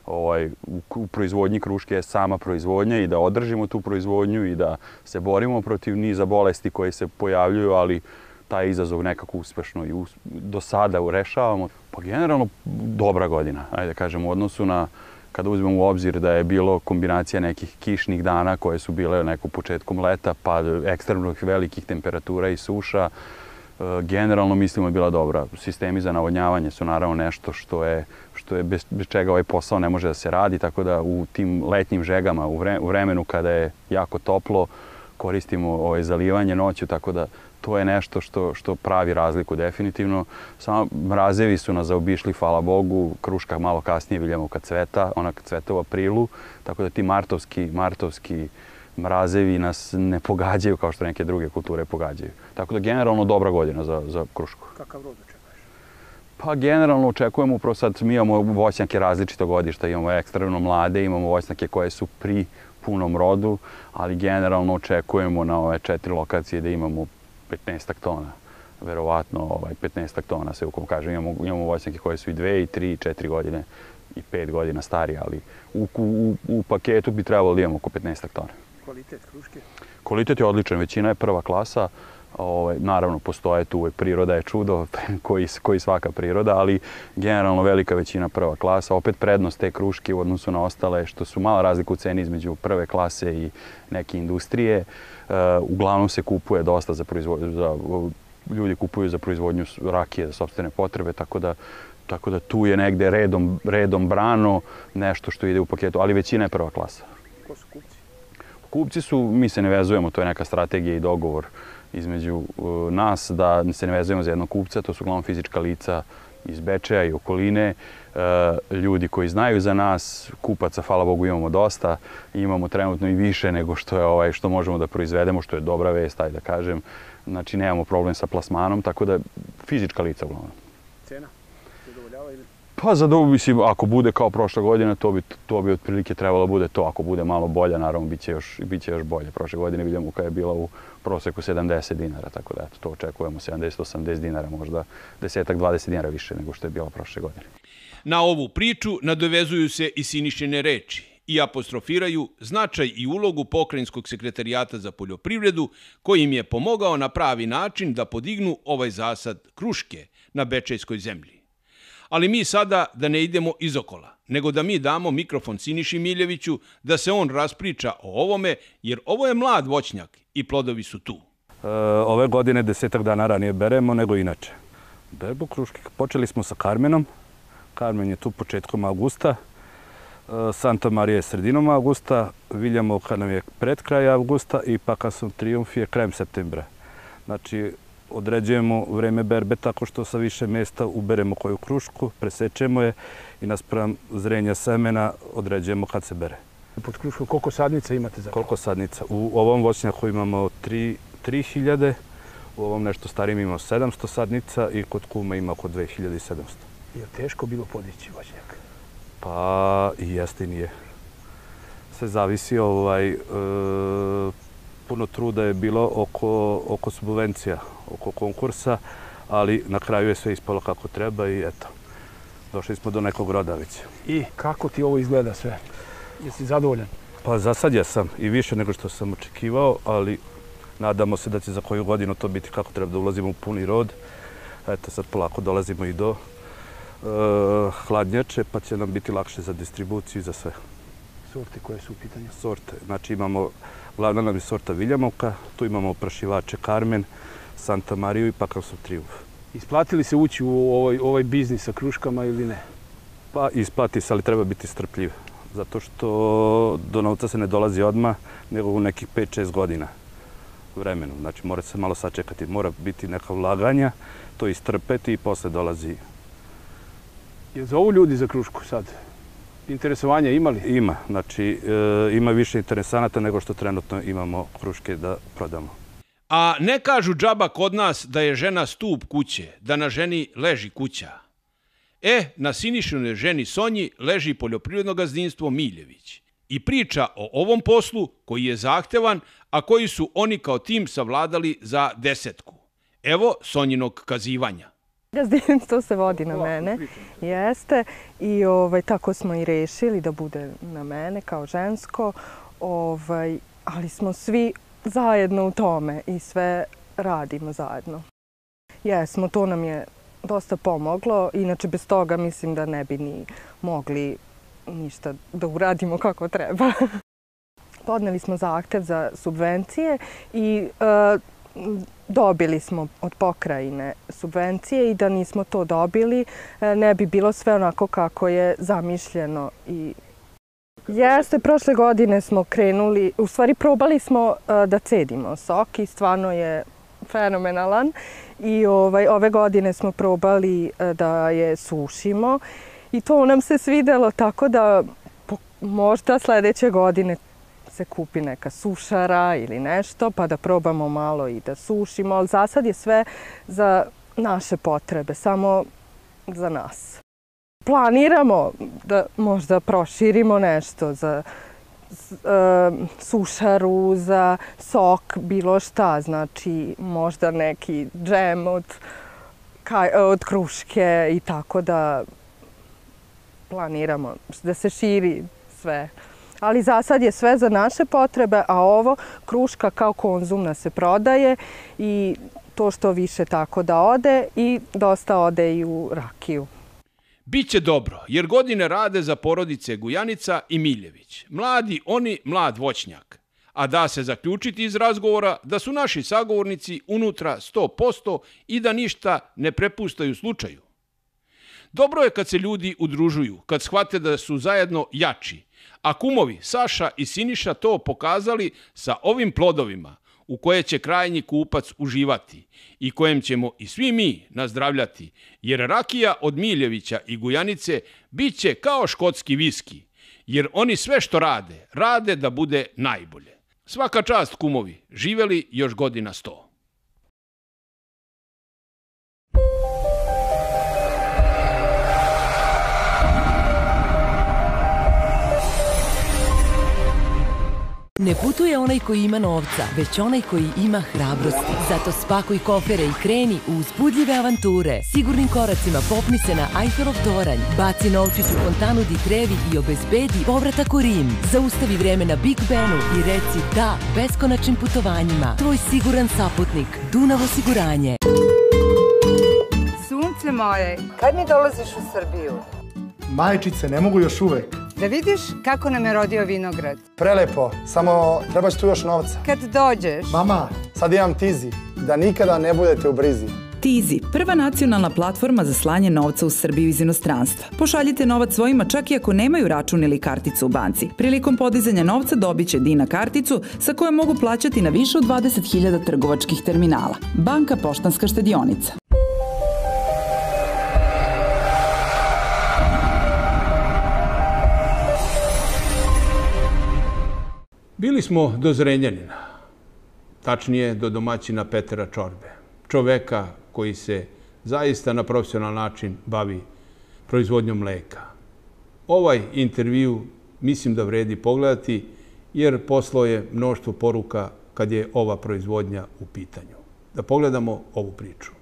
u proizvodnji kruške je sama proizvodnja i da održimo tu proizvodnju i da se borimo protiv niza bolesti koje se pojavljuju, ali taj izazov nekako uspešno i do sada rešavamo. Pa generalno dobra godina, ajde kažem, u odnosu kada uzmemo u obzir da je bilo kombinacija nekih kišnih dana koje su bile neko početkom leta, pa ekstremnih velikih temperatura i suša, generalno mislimo je bila dobra. Sistemi za navodnjavanje su naravno nešto što je bez čega ovaj posao ne može da se radi, tako da u tim letnjim žegama, u vremenu kada je jako toplo, koristimo zalivanje noću, tako da to je nešto što pravi razliku definitivno. Samo mrazevi su nas zaobišli, hvala Bogu, kruška malo kasnije vidimo kad cveta, ona cveta u aprilu, tako da ti martovski mrazevi nas ne pogađaju kao što neke druge kulture pogađaju. Tako da generalno dobra godina za krušku. Kakav rod očekuješ? Pa generalno očekujemo, upravo sad mi imamo voćnjake različitog godišta, imamo ekstremno mlade, imamo voćnjake koje su pri punom rodu, ali generalno očekujemo na ove 4 lokacije da imamo 15 tona. Verovatno 15 tona, sve ukom kažem. Imamo voćnjake koje su i 2, i 3, i 4 godine, i 5 godina starije, ali u paketu bi trebalo da imamo oko 15 tona. Kvalitet kruške? Kvalitet je odličan, većina je prva klasa. Naravno, postoje tu uvek priroda je čudo, koji svaka priroda, ali generalno velika većina prva klasa. Opet prednost te kruške u odnosu na ostale, što su mala razlika u ceni između prve klase i neke industrije. Uglavnom se kupuje dosta za proizvodnju, ljudi kupuju za proizvodnju rakije za sopstvene potrebe, tako da tu je negde redom brano nešto što ide u paketu, ali većina je prva klasa. Ko su kupci? Kupci su, mi se ne vezujemo, to je neka strategija i dogovor između nas, da se ne vezujemo za jednog kupca, to su uglavnom fizička lica iz Bečeja i okoline, ljudi koji znaju za nas, kupaca, hvala Bogu, imamo dosta, imamo trenutno i više nego što možemo da proizvedemo, što je dobra vest, ajde da kažem. Znači, nemamo problem sa plasmanom, tako da fizička lica uglavnom. Cena? Zadovoljava ili? Pa mislim, ako bude kao prošla godina, to bi otprilike trebalo bude to. Ako bude malo bolja, naravno, bit će još bolje. Prošle godine vidimo kada je bila u proseku 70 dinara, tako da to očekujemo 70-80 dinara, možda 10-20 dinara više nego što je bila prošle godine. Na ovu priču nadovezuju se i Sinišine reči i apostrofiraju značaj i ulogu Pokrajinskog sekretarijata za poljoprivredu, koji im je pomogao na pravi način da podignu ovaj zasad kruške na bečejskoj zemlji. Ali mi sada da ne idemo izokola, nego da mi damo mikrofon Siniši Miljeviću da se on raspriča o ovome, jer ovo je mlad voćnjak i plodovi su tu. Ove godine 10 dana ranije beremo nego inače. Berbu kruške počeli smo sa Karmenom. Karmen je tu početkom avgusta. Santa Marija je sredinom avgusta. Viljamovka nam je pred kraj avgusta i Pakasov Trijumf je krajem septembra. Znači, određujemo vreme berbe tako što sa više mjesta uberemo koju krušku, presečemo je i naspram zrenja semena određujemo kad se bere. Pod kruškom koliko sadnica imate za? Koliko sadnica? U ovom voćnjaku imamo 3000, u ovom nešto starijem imamo 700 sadnica i kod kuma ima oko 2700. Je li teško bilo podići voćnjak? Pa i jeste i nije. Sve zavisi, puno truda je bilo oko subvencija, oko konkursa, ali na kraju je sve ispalo kako treba i eto, došli smo do nekog roda već. I kako ti ovo izgleda sve? Jesi zadovoljan? Pa za sad jesam i više nego što sam očekivao, ali nadamo se da će za koju godinu to biti kako treba, da ulazimo u puni rod. Eto, sad polako dolazimo i do hladnjače, pa će nam biti lakše za distribuciju i za sve. Sorte koje su u pitanju? Sorte, znači imamo, glavna nam je sorta Viljamovka, tu imamo oprašivače Karmen, Santa Mariju i Pakasov Trijumf. Isplatili se ući u ovaj biznis sa kruškama ili ne? Pa isplati se, ali treba biti strpljiv, zato što do novca se ne dolazi odmah, nego u nekih 5-6 godina vremenu. Znači mora se malo sačekati, mora biti neka ulaganja, to istrpeti i posle dolazi. Je zovu ljudi za krušku sad? Interesovanje imali? Ima, znači ima više interesanata nego što trenutno imamo kruške da prodamo. A ne kažu džaba kod nas da je žena stup kuće, da na ženi leži kuća. Na Sinišinoj ženi Sonji leži poljoprivredno gazdinstvo Miljević. I priča o ovom poslu koji je zahtevan, a koji su oni kao tim savladali za 10. Evo Sonjinog kazivanja. Gazdinstvo se vodi na mene, jeste, i tako smo i rešili da bude na mene kao žensko, ali smo svi zajedno u tome i sve radimo zajedno. Jesmo, to nam je dosta pomoglo, inače bez toga mislim da ne bi ni mogli ništa da uradimo kako treba. Podneli smo zahtev za subvencije i dobili smo od pokrajine subvencije i da nismo to dobili ne bi bilo sve onako kako je zamišljeno. Jeste, prošle godine smo krenuli, u stvari probali smo da cedimo sok i stvarno je fenomenalan i ove godine smo probali da je sušimo i to nam se svidelo, tako da možda sledeće godine se kupi neka sušara ili nešto pa da probamo malo i da sušimo, ali za sad je sve za naše potrebe, samo za nas. Planiramo da možda proširimo nešto za sušaru, za sok, bilo šta, znači možda neki džem od kruške i tako da planiramo da se širi sve. Ali za sad je sve za naše potrebe, a ovo kruška kao konzumna se prodaje i to što više tako da ode i dosta ode i u rakiju. Biće dobro, jer godine rade za porodice Gujanica i Miljević. Mladi oni, mlad voćnjak. A da se zaključiti iz razgovora da su naši sagovornici unutra 100% i da ništa ne prepustaju slučaju. Dobro je kad se ljudi udružuju, kad shvate da su zajedno jači. A kumovi Saša i Siniša to pokazali sa ovim plodovima u koje će krajnji kupac uživati i kojem ćemo i svi mi nazdravljati, jer rakija od Miljevića i Gujanice bit će kao škotski viski, jer oni sve što rade, rade da bude najbolje. Svaka čast kumovi, živeli još godina 100. Ne putuje onaj koji ima novca, već onaj koji ima hrabrosti. Zato spakuj kofere i kreni u uzbudljive avanture. Sigurnim koracima popni se na Eiffelov toranj, baci novčić u fontanu Di Trevi i obezbedi povratak u Rim. Zaustavi vreme na Big Benu i reci da beskonačnim putovanjima. Tvoj siguran saputnik, Dunav osiguranje. Sunce moje, kad mi dolaziš u Srbiju? Majčice, ne mogu još uvek. Da vidiš kako nam je rodio vinograd. Prelepo, samo trebaš tu još novca. Kad dođeš... Mama, sad imam Tizi, da nikada ne budete u brizi. Tizi, prva nacionalna platforma za slanje novca u Srbiju iz inostranstva. Pošaljite novac svojima čak i ako nemaju račun ili karticu u banci. Prilikom podizanja novca dobit će Dina karticu sa kojom mogu plaćati na više od 20.000 trgovačkih terminala. Banka Poštanska štedionica. Bili smo do Zrenjanina, tačnije do domaćina Petra Čorbe, čoveka koji se zaista na profesionalan način bavi proizvodnjom mleka. Ovaj intervju mislim da vredi pogledati jer poslao je mnoštvo poruka kad je ova proizvodnja u pitanju. Da pogledamo ovu priču.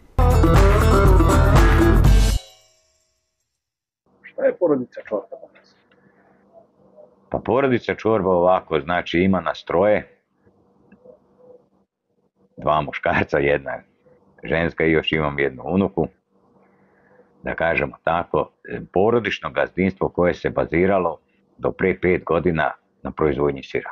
Šta je porodica Čorba danas? Pa porodica Čorba ovako, znači ima nas troje, 2 muškarca, 1 ženska i još imam 1 unuku. Da kažemo tako, porodično gazdinstvo koje se baziralo do pre 5 godina na proizvodnji sira.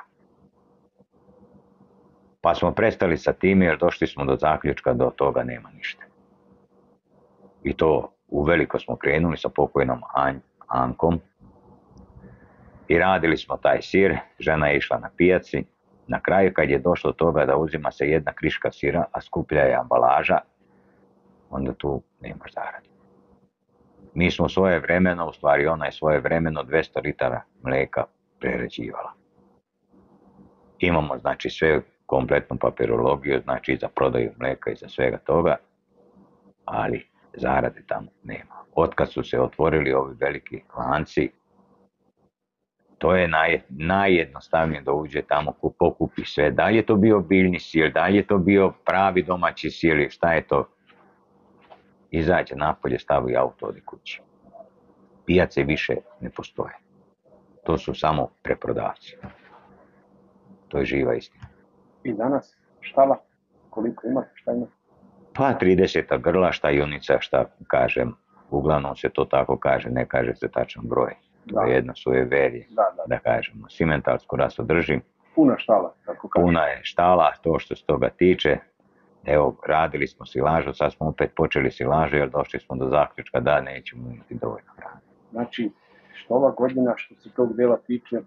Pa smo prestali sa tim jer došli smo do zaključka da od toga nema ništa. I to uveliko smo krenuli sa pokojnom Ankom i radili smo taj sir, žena je išla na pijaci. Na kraju kad je došlo do toga da uzima se 1 kriška sira, a skuplja je ambalaža, onda tu nemaš zarade. Mi smo svoje vremeno, u stvari ona je svoje vremeno 200 litara mleka prerađivala. Imamo znači sve kompletnu papirologiju, znači za prodaju mleka i za svega toga, ali zarade tamo nema. Otkad su se otvorili ovi veliki lanci, to je najjednostavnije da uđe tamo, pokupi sve. Da li je to bio biljni sir, da li je to bio pravi domaći sir, šta je to? Izađe napolje, stavi auto, odi kući. Pijace više ne postoje. To su samo preprodavci. To je živa istina. I danas štala, koliko ima, šta ima? Pa 30 grla, šta junica, šta kažem. Uglavnom se to tako kaže, ne kaže se tačan broj. To je jedno sujeverje, da kažemo. Simentalsku rasu držim. Puna štala, tako kažem. Puna je štala, to što se toga tiče. Evo, radili smo silažu, sad smo opet počeli silažu jer došli smo do zaključka da nećemo imati dovoljno hrane. Znači, što ova godina što se tog dela tiče,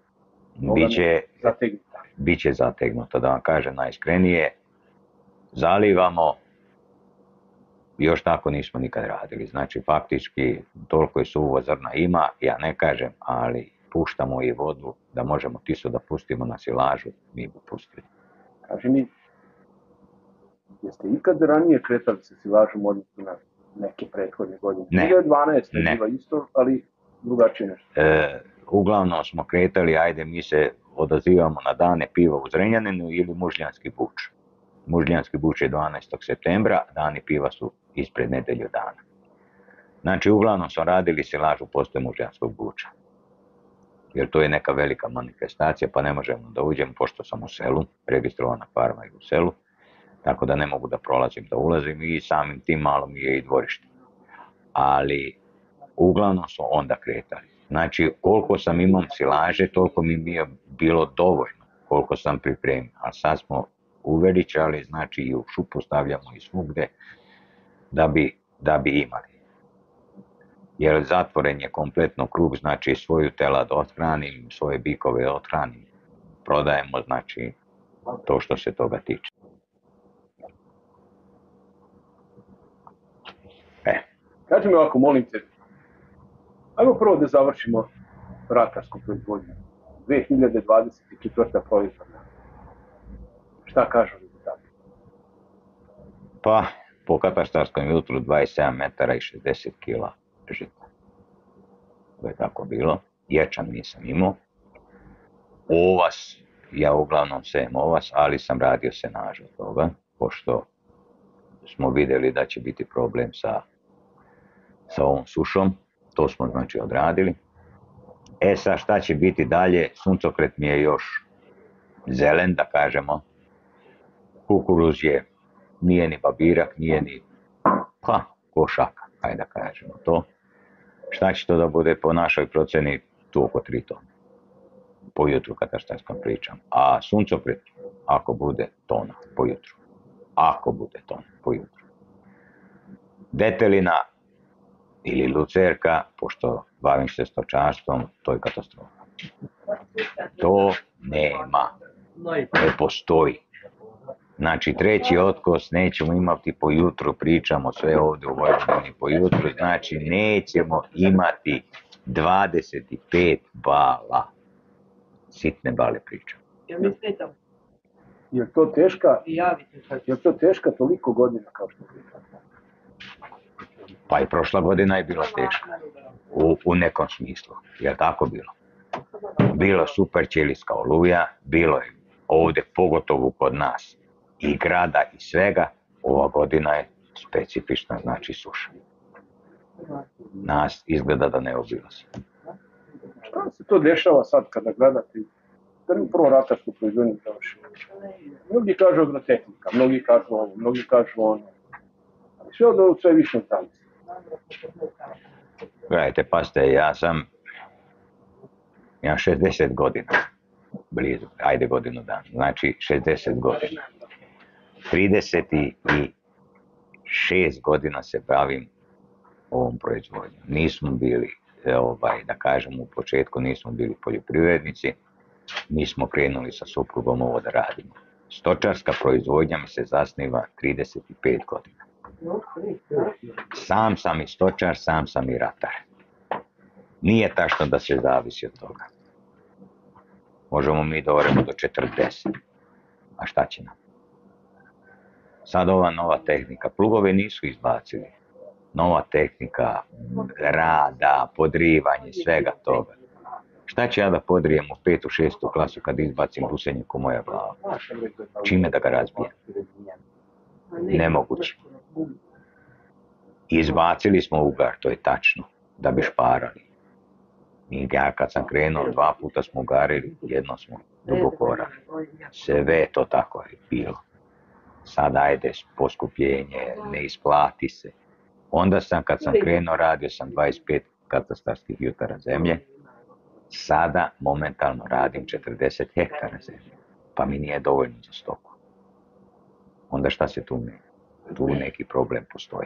Biće zategnuto, da vam kažem najiskrenije. Zalivamo, još tako nismo nikad radili. Znači, faktički, toliko je suvo zrna ima, ja ne kažem, ali puštamo i vodu, da možemo tisu da pustimo na silažu, mi bi pustili. Kaži mi, jeste ikad ranije kretali se silažom odnosno na neke prethodne godine? Ne. 2012. je bila isto, ali drugačije nešto. Uglavnom smo kretali, ajde mi se odazivamo na dane piva u Zrenjaninu ili Mužljanski buč. Mužljanski buč je 12. septembra, dani piva su ispred nedelju dana. Znači, uglavnom smo radili silažu poslije Mužljanskog buča. Jer to je neka velika manifestacija, pa ne možemo da uđemo, pošto sam u selu, registrovana farma je u selu, tako da ne mogu da prolazim, da ulazim i samim tim malo mi je i dvorište. Ali, uglavnom smo onda kretali. Znači, koliko sam imao silaže, toliko mi je bilo dovoljno, koliko sam pripremio. A sad smo uveličali, znači i u šupu stavljamo i svugde, da bi imali. Jer zatvoren je kompletno krug, znači svoju telad othranim, svoje bikove othranim, prodajemo, znači to što se toga tiče. Kaži mi ovako, molim te, ajmo prvo da završimo ratarsku proizvodnju. 2024. proizvodnja. Šta kažu rezultati? Pa, po katastarskom jutru 27 metara i 60 kila žita. To je tako bilo. Ječam nisam imao. Ovas, ja uglavnom sejem ovas, ali sam radio senažu od toga, pošto smo vidjeli da će biti problem sa ovom sušom. To smo znači odradili. Sad šta će biti dalje, suncokret mi je još zelen, da kažemo. Kukuruz nije ni babirak, nije ni košaka, ajde da kažemo to. Šta će to da bude po našoj proceni, tu oko 3 tone. Po jutru katastarskom pričam. A suncokret, ako bude tona po jutru. Ako bude tona po jutru. Detelina ili lucerka, pošto bavim se stočarstvom, to je katastrofa. To nema. Ne postoji. Znači, treći otkos nećemo imati po jutru, pričamo sve ovdje u Vojvodini po jutru, znači nećemo imati 25 bala. Sitne bale pričam. Je to teška toliko godina kao što pričam? Pa i prošla godina je bila teška. U nekom smislu. Je li tako bilo? Bilo super ćelijska oluja, bilo je ovdje pogotovo kod nas i grada i svega, ova godina je specifična, znači suša. Nas izgleda da ne obilazi. Šta se to dešava sad kada gledate, da mi prvo ratarsku proizvodnju završimo? Mnogi kažu agrotehnika, mnogi kažu ovo, mnogi kažu ono. Ali sve od ovog sve više od tamo. Gledajte, pazite, ja sam 60 godina, blizu, ajde godinu dana, znači 60 godina. 36 godina se bavim ovom proizvodnjom. Nismo bili, da kažem u početku, nismo bili poljoprivrednici, mi smo krenuli sa suprugom ovo da radimo. Stočarska proizvodnja mi se zasniva 35 godina. Sam sam i stočar, sam sam i ratar. Nije tačno da se zavisi od toga. Možemo mi da oremo do 40. A šta će nam? Sad ova nova tehnika, plugove nisu izbacili. Nova tehnika, rada, podrivanje, svega toga. Šta će ja da podrijem u 5. 6. klasu kad izbacim gusenje ko moja glava? Čime da ga razbijem? Nemoguće. Izbacili smo ugar, to je tačno, da bi šparali. I ja kad sam krenuo, 2 puta smo ugarili, jedno smo duboko orali. Sve to tako je bilo. Sad ajde, poskupljenje, ne isplati se. Onda sam, kad sam krenuo, radio sam 25 katastarskih jutara zemlje Sada momentalno radim 40 hektara zemlje, pa mi nije dovoljno za stoku. Onda šta se tu mijenja? Tu neki problem postoji.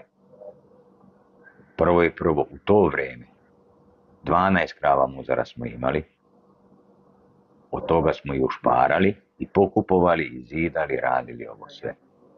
Prvo u to vrijeme 12 krava muzara smo imali, od toga smo i ušparali i pokupovali i zidali, radili ovo sve.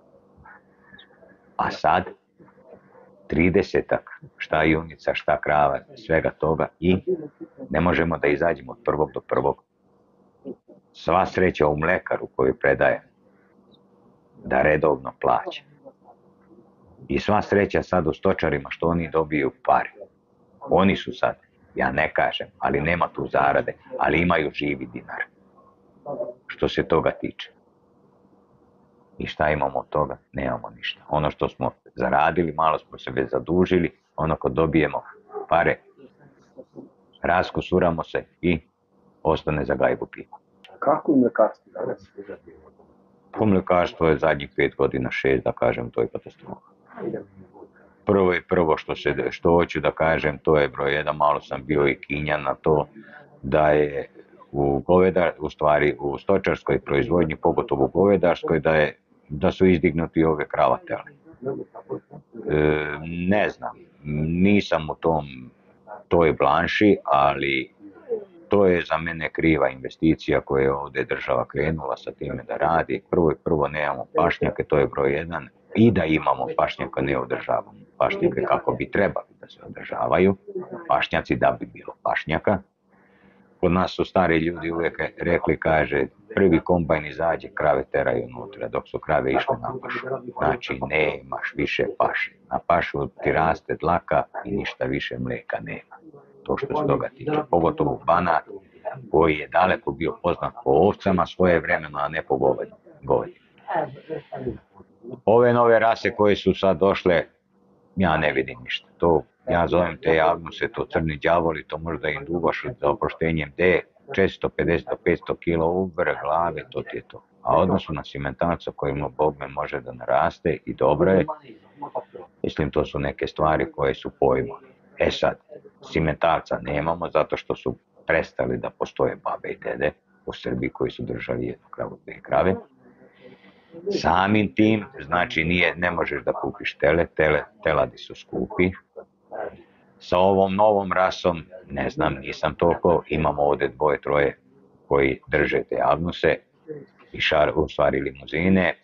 A sad 30-ak, šta junica, šta krava, svega toga i ne možemo da izađemo od prvog do prvog. Sva sreća u mlekaru koju predaje da redovno plaća. I sva sreća sad u stočarima što oni dobiju pare. Oni su sad, ja ne kažem, ali nema tu zarade, ali imaju živi dinar. Što se toga tiče. I šta imamo od toga? Nemamo ništa. Ono što smo zaradili, malo smo se već zadužili, ono kad dobijemo pare, raskosuramo se i ostane za gajbu piku. Kako je mlekarstvo danas? Po mlekarstvo je zadnjih 5 godina, 6, da kažem, to je katastrofa. Prvo što hoću da kažem, to je broj 1, malo sam bio i kinjan na to, da je u stočarskoj proizvodnji, pogotovo u govedarskoj, da su izdignuti ove kravatele. Ne znam, nisam u toj blanši, ali to je za mene kriva investicija koju je ovdje država krenula sa time da radi. Prvo nemamo pašnjake, to je broj 1, i da imamo pašnjaka ne održavamo pašnjake kako bi trebali da se održavaju, pašnjaci da bi bilo pašnjaka. Kod nas su stari ljudi uvijek rekli, kaže, prvi kombajn izađe, krave teraju unutra, dok su krave išle na pašu. Znači, nemaš više paše. Na pašu ti raste dlaka i ništa više mlijeka nema. To što se toga tiče. Pogotovo Banat, koji je daleko bio poznat po ovcama svoje vremeno, a ne po govedima. Ove nove rase koje su sad došle, ja ne vidim ništa. Ja zovem te jagnuse, to crni đavoli, to možda im duvaš za oproštenjem D, 450 do 500 kilo ubre glave, to ti je to. A odnosu na simentalca kojima Bog me može da naraste i dobro je, mislim to su neke stvari koje su pojmovi. E sad, simentalca nemamo zato što su prestali da postoje babe i dede u Srbiji koji su držali jednu kravu, 2 krave. Samim tim, znači ne možeš da kupiš teladi su skupi. Sa ovom novom rasom, ne znam, nisam toliko, imamo ovdje 2-3 koji drže te agnuse i u stvari limuzine.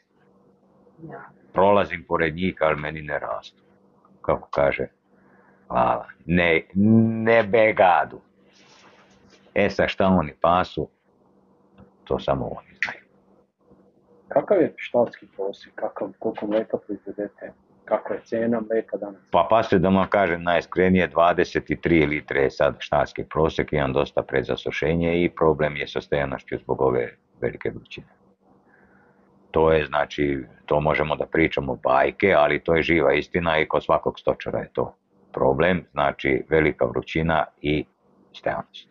Prolazim pored njih, ali meni ne rastu. Kako kaže, hvala, ne begadu. E sad šta oni pasu, to samo oni znaju. Kakav je štalski prosjek? Koliko mleka proizvedete? Kakva je cena mleka danas? Pa se da vam kažem, najiskrenije 23 litre je sad štalski prosjek, imam dosta predzasušenje i problem je sa stajanošću zbog ove velike vrućine. To je znači, to možemo da pričamo bajke, ali to je živa istina i kod svakog stočara je to problem, znači velika vrućina i stajanost.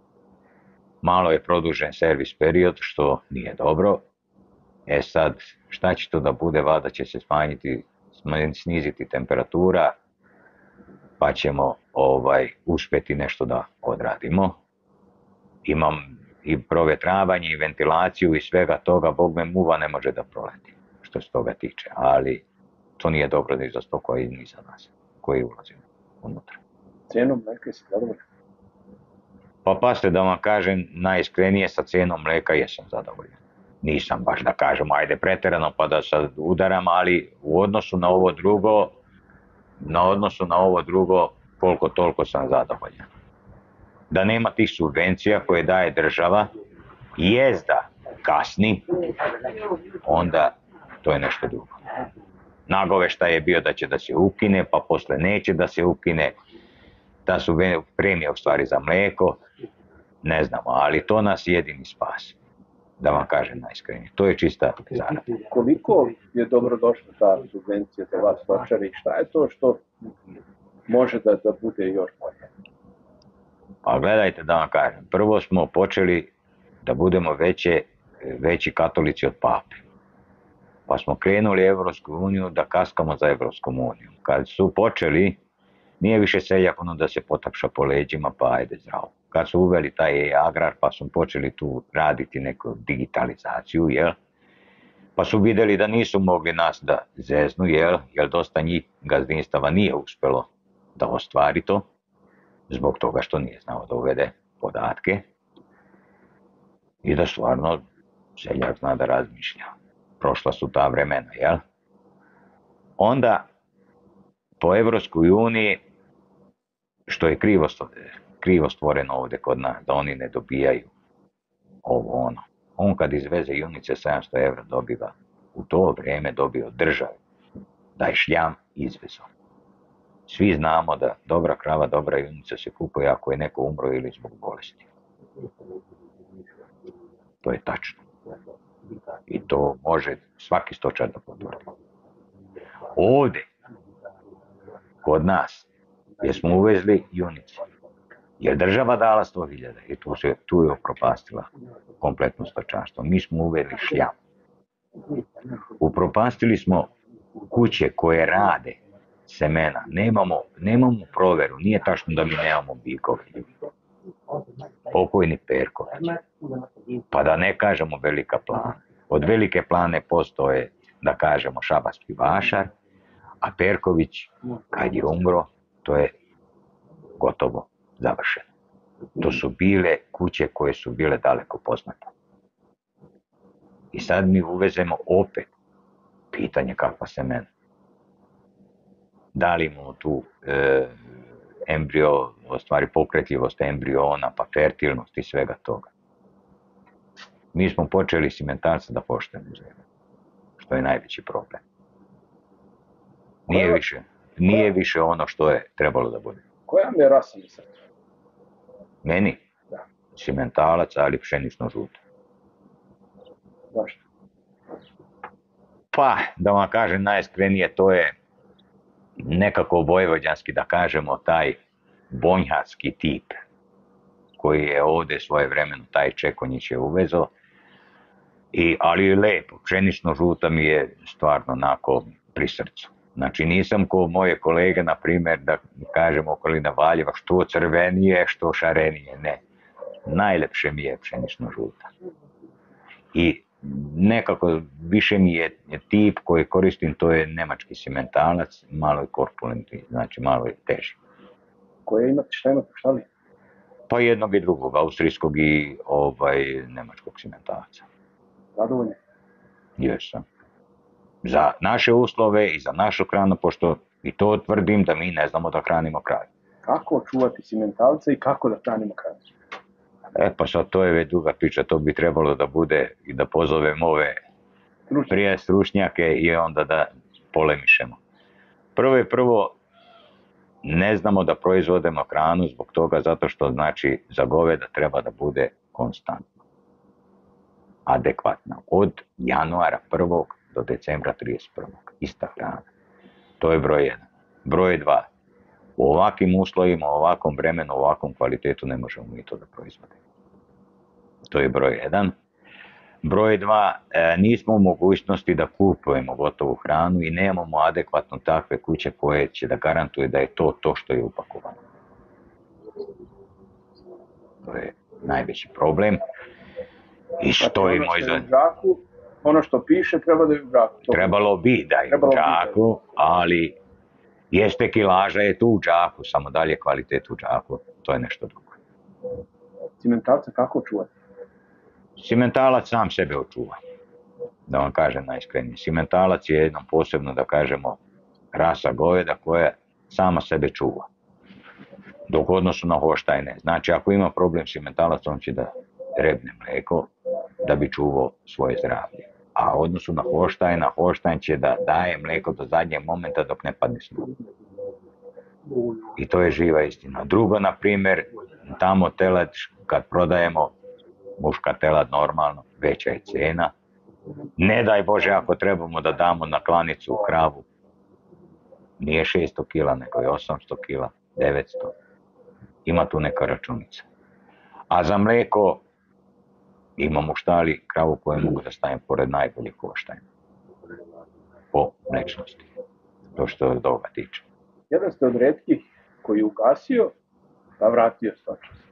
Malo je produžen servis period, što nije dobro. E sad, šta će to da bude, valjda će se sniziti temperatura, pa ćemo uspjeti nešto da odradimo. Imam i provjetravanje i ventilaciju i svega toga, Bog me muva ne može da proleti, što se toga tiče, ali to nije dobro ni za stoku i ni za nas, koji ulazimo unutra. Cijenom mleka si zadovoljan? Pa pasite da vam kažem, najiskrenije sa cijenom mleka jesam zadovoljan. Nisam baš da kažem, ajde pretjerano pa da sad udaram, ali u odnosu na ovo drugo, koliko toliko sam zadovoljan. Da nema tih subvencija koje daje država, jezda kasni, onda to je nešto drugo. Nagoveštaj je bio da će da se ukine, pa posle neće da se ukine, da su premije u stvari za mlijeko, ne znamo, ali to nas jedini spas. Da vam kažem najiskrenije. To je čista zarada. Koliko je dobro došla ta subvencija za vas stočari? Šta je to što može da bude još bolje? Pa gledajte da vam kažem. Prvo smo počeli da budemo veći katolici od pape. Pa smo krenuli Evropsku uniju da kaskamo za Evropskom uniju. Kad su počeli Nije više seljak ono da se potapša po leđima, pa ajde zdravo. Kad su uveli taj agrar, pa su počeli tu raditi neku digitalizaciju, jel? Pa su vidjeli da nisu mogli nas da zeznu, jel? Jer dosta njih gazdinstava nije uspjelo da ostvari to, zbog toga što nije znao da uvede podatke i da stvarno seljak zna da razmišlja. Prošla su ta vremena, jel? Onda, po Evropskoj uniji, što je krivo stvoreno ovdje kod nas, da oni ne dobijaju ovo ono. On kad izveze junice 700 € dobiva, u to vrijeme dobio države, da je šljam izvezo. Svi znamo da dobra krava, dobra junica se kupuje ako je neko umro ili zbog bolesti. To je tačno. I to može svaki stočar da potvrdi. Ovdje, kod nas, gdje smo uvezli junice, jer država dala 100.000 i tu je upropastila kompletno stočarstvo. Mi smo uveli šljam. Upropastili smo kuće koje rade semena. Nemamo proveru. Nije tačno da mi nemamo bikove. Pokojni Perković. Pa da ne kažemo Velika Plana. Od Velike Plane postoje, da kažemo, šabački vašar, a Perković, kad je umro, to je gotovo završeno. To su bile kuće koje su bile daleko poznate. I sad mi uvezemo opet pitanje kakva semena. Da li imamo tu embrio, u stvari pokretljivost embriona, pa fertilnost i svega toga. Mi smo počeli simentalca da poštujemo zemlju, što je najveći problem. Nije više ono što je trebalo da bude. Koja mi je rasa na srcu? Meni? Da. Simentalac, ali pšenično-žuto. Zašto? Pa, da vam kažem najiskrenije, to je nekako vojvođanski, da kažemo, taj bonjhatski tip, koji je ovdje svojevremeno taj Čekonjić je uvezo, ali je lepo, pšenično-žuta mi je stvarno onako pri srcu. Znači nisam ko moje kolege, na primjer, da kažem okolina Valjeva, što crvenije, što šarenije, ne. Najlepše mi je pšenično-žuta. I nekako više mi je tip koji koristim, to je nemački simentalac, malo je korpulentni, znači malo je teži. Koje imate, šta imate, šta li? Pa jednog i drugog, austrijskog i nemačkog simentalaca. Zadovoljni? Jesam. Za naše uslove i za našu hranu, pošto i to tvrdim da mi ne znamo da hranimo kraju. Kako čuvati simentalce i kako da hranimo kraju? Pa sad to je već druga priča, to bi trebalo da bude i da pozovemo ove prije stručnjake i onda da polemišemo. Prvo, ne znamo da proizvodimo hranu zbog toga zato što znači za goveda treba da bude konstantno, adekvatna. Od januara 1. do decembra 31. Ista hrana. To je broj 1. Broj 2. U ovakvim uslovima, u ovakvom vremenu, u ovakvom kvalitetu ne možemo mi to da proizvodimo. To je broj 1. Broj 2. Nismo u mogućnosti da kupujemo gotovu hranu i nemamo adekvatno takve kuće koje će da garantuje da je to što je upakovano. To je najveći problem. I stojimo iza... Ono što piše treba da je u džaku. Trebalo bi da je u džaku, ali jeste kilaža je tu u džaku, samo dalje kvalitet u džaku, to je nešto drugo. Simentalce kako čuvati? Simentalac sam sebe očuva, da vam kažem najiskrenije. Simentalac je jednom posebno, da kažemo, rasa goveda koja sama sebe čuva. Dok u odnosu na Holštajne. Znači, ako ima problem simentalac, on će da rebne mlijeko da bi čuvao svoje zdravlje. A u odnosu na Holštajna, Holštajn će da daje mlijeko do zadnjeg momenta dok ne padne snop. I to je živa istina. Drugo, na primjer, tamo telad, kad prodajemo muška telad normalno, veća je cena. Ne daj Bože ako trebamo da damo na klanicu kravu, nije 600 kila, nego je 800 kila, 900. Ima tu neka računica. A za mlijeko imamo u štali kravu koju mogu da stavim pored najboljih Holštajna. Po mlečnosti. To što od ovoga tiče. Jedan ste od retkih koji je ugasio, pa vratio stočarstvo.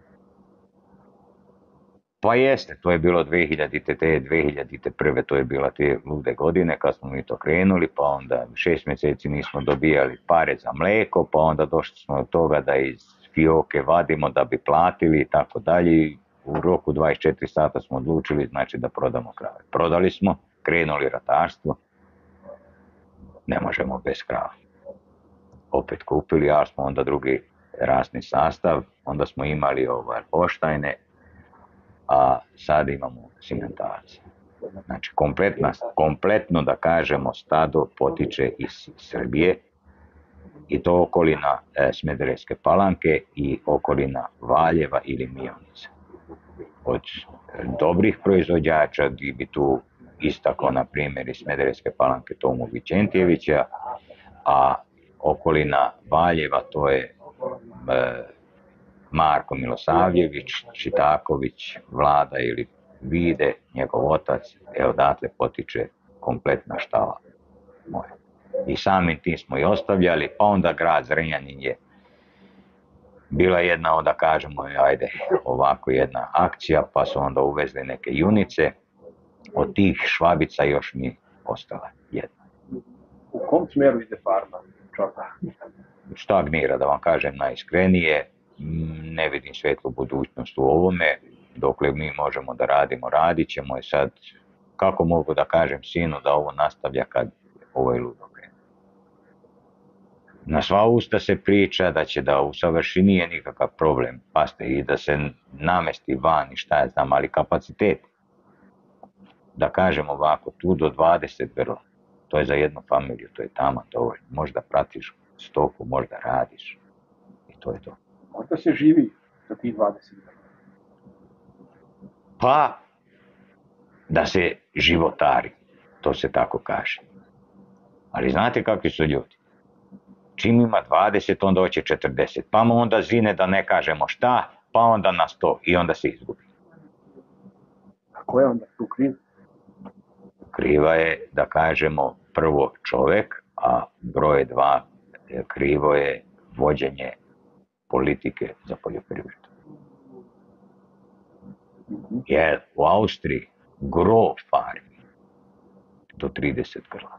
Pa jeste, to je bilo 2001. To je bila te lude godine kad smo mi to krenuli, pa onda 6 mjeseci nismo dobijali pare za mlijeko, pa onda došli smo do toga da iz fioke vadimo da bi platili i tako dalje. U roku 24 sata smo odlučili, znači da prodamo krave. Prodali smo, krenuli ratarstvo, ne možemo bez krava. Opet kupili, ali smo onda drugi rasni sastav, onda smo imali poštajne, a sad imamo simentarce. Znači kompletno da kažemo stado potiče iz Srbije i to okolina Smederevske Palanke i okolina Valjeva ili Mijonica. Od dobrih proizvođača gdje bi tu istakao na primjer iz Smederevske Palanke Tomu Vičentijevića, a okolina Valjeva to je Marko Milosavljević, Čitaković, Vlada ili Vide, njegov otac, odatle potiče kompletna štala moja. I samim tim smo i ostavljali, pa onda grad Zrenjanin je bila jedna, da kažemo, ovako jedna akcija, pa su onda uvezli neke junice, od tih švabica još mi ostala jedna. U kom smjeru ide farma čorba? Stagnira, da vam kažem najiskrenije, ne vidim svetlu budućnost u ovome, dokle mi možemo da radimo, radit ćemo i sad, kako mogu da kažem sinu da ovo nastavlja kad ovo je ludo krene. Na sva usta se priča da će da usavrši, nije nikakav problem, paste, i da se namesti van i šta ja znam, ali kapacitet. Da kažem ovako, tu do 20 grla, to je za jednu familiju, to je tamo dovoljno. Možda pratiš stoku, možda radiš i to je to. Možda se živi za tih 20 grla? Pa, da se životari, to se tako kaže. Ali znate kakvi su ljudi? Čim ima 20, onda hoće 40, pa mu onda zvine da ne kažemo šta, pa onda na 100 i onda se izgubi. A ko je onda tu kriv? Kriva je, da kažemo, prvo čovjek, a broj 2, krivo je vođenje politike za poljoprivredu. Jer u Austriji gro farmi do 30 grla.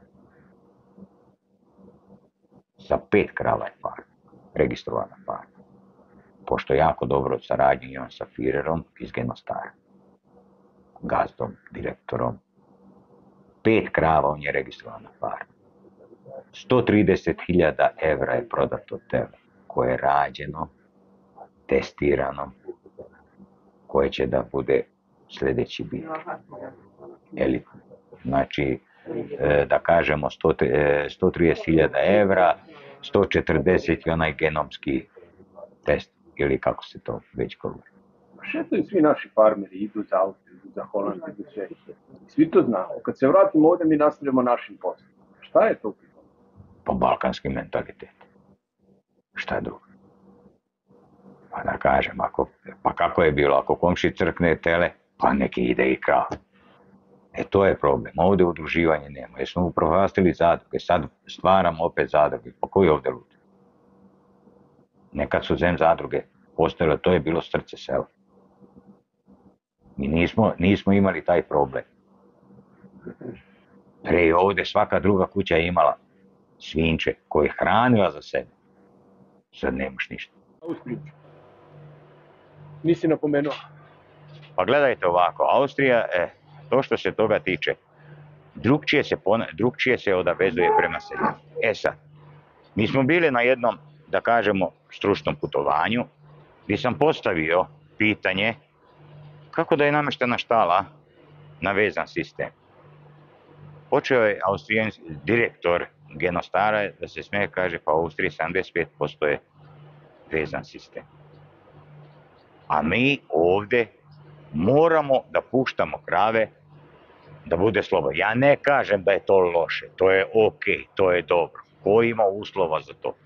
Sa 5 krava je farma, registrovana farma. Pošto jako dobro saradnju imam sa Firerom iz Genostara, gazdom, direktorom. 5 krava on je registrovana farma. 130.000 evra je prodato tele, koje je rađeno, testirano, koje će da bude sljedeći biljke. Elitno. Znači, da kažemo 130.000 evra, 140 je onaj genomski test, ili kako se to već govori. Šetaju svi naši farmeri, idu za Austriju, idu za Holand, idu sve. Svi to znamo. Kad se vratimo ovdje, mi nastavljamo našim poslom. Šta je to? Pa balkanski mentalitet. Šta je drugo? Pa da kažem, pa kako je bilo, ako komši crkne tele, pa neki ide i krav. To je problem. Ovdje udruživanje nema. Jer smo upropastili zadruge. Sad stvaramo opet zadruge. Pa koji je ovdje lud? Nekad su zadruge postojale, to je bilo srce sela. Mi nismo imali taj problem. Pre ovdje svaka druga kuća je imala svinče koje je hranila za sebe. Sad nemaš ništa. Austriju. Nisi napomenuo. Pa gledajte ovako, Austrija, to što se toga tiče, drugčije se odavezuje prema seljaku. Sad, mi smo bili na jednom, da kažemo, stručnom putovanju, gdje sam postavio pitanje kako da je namještena štala na vezan sistem. Počeo je austrijanski direktor Genostara da se smije, kaže, pa u Austriji 75% je vezan sistem. A mi ovdje moramo da puštamo krave da bude slobodno. Ja ne kažem da je to loše, to je ok, to je dobro. Ko ima uslova za to?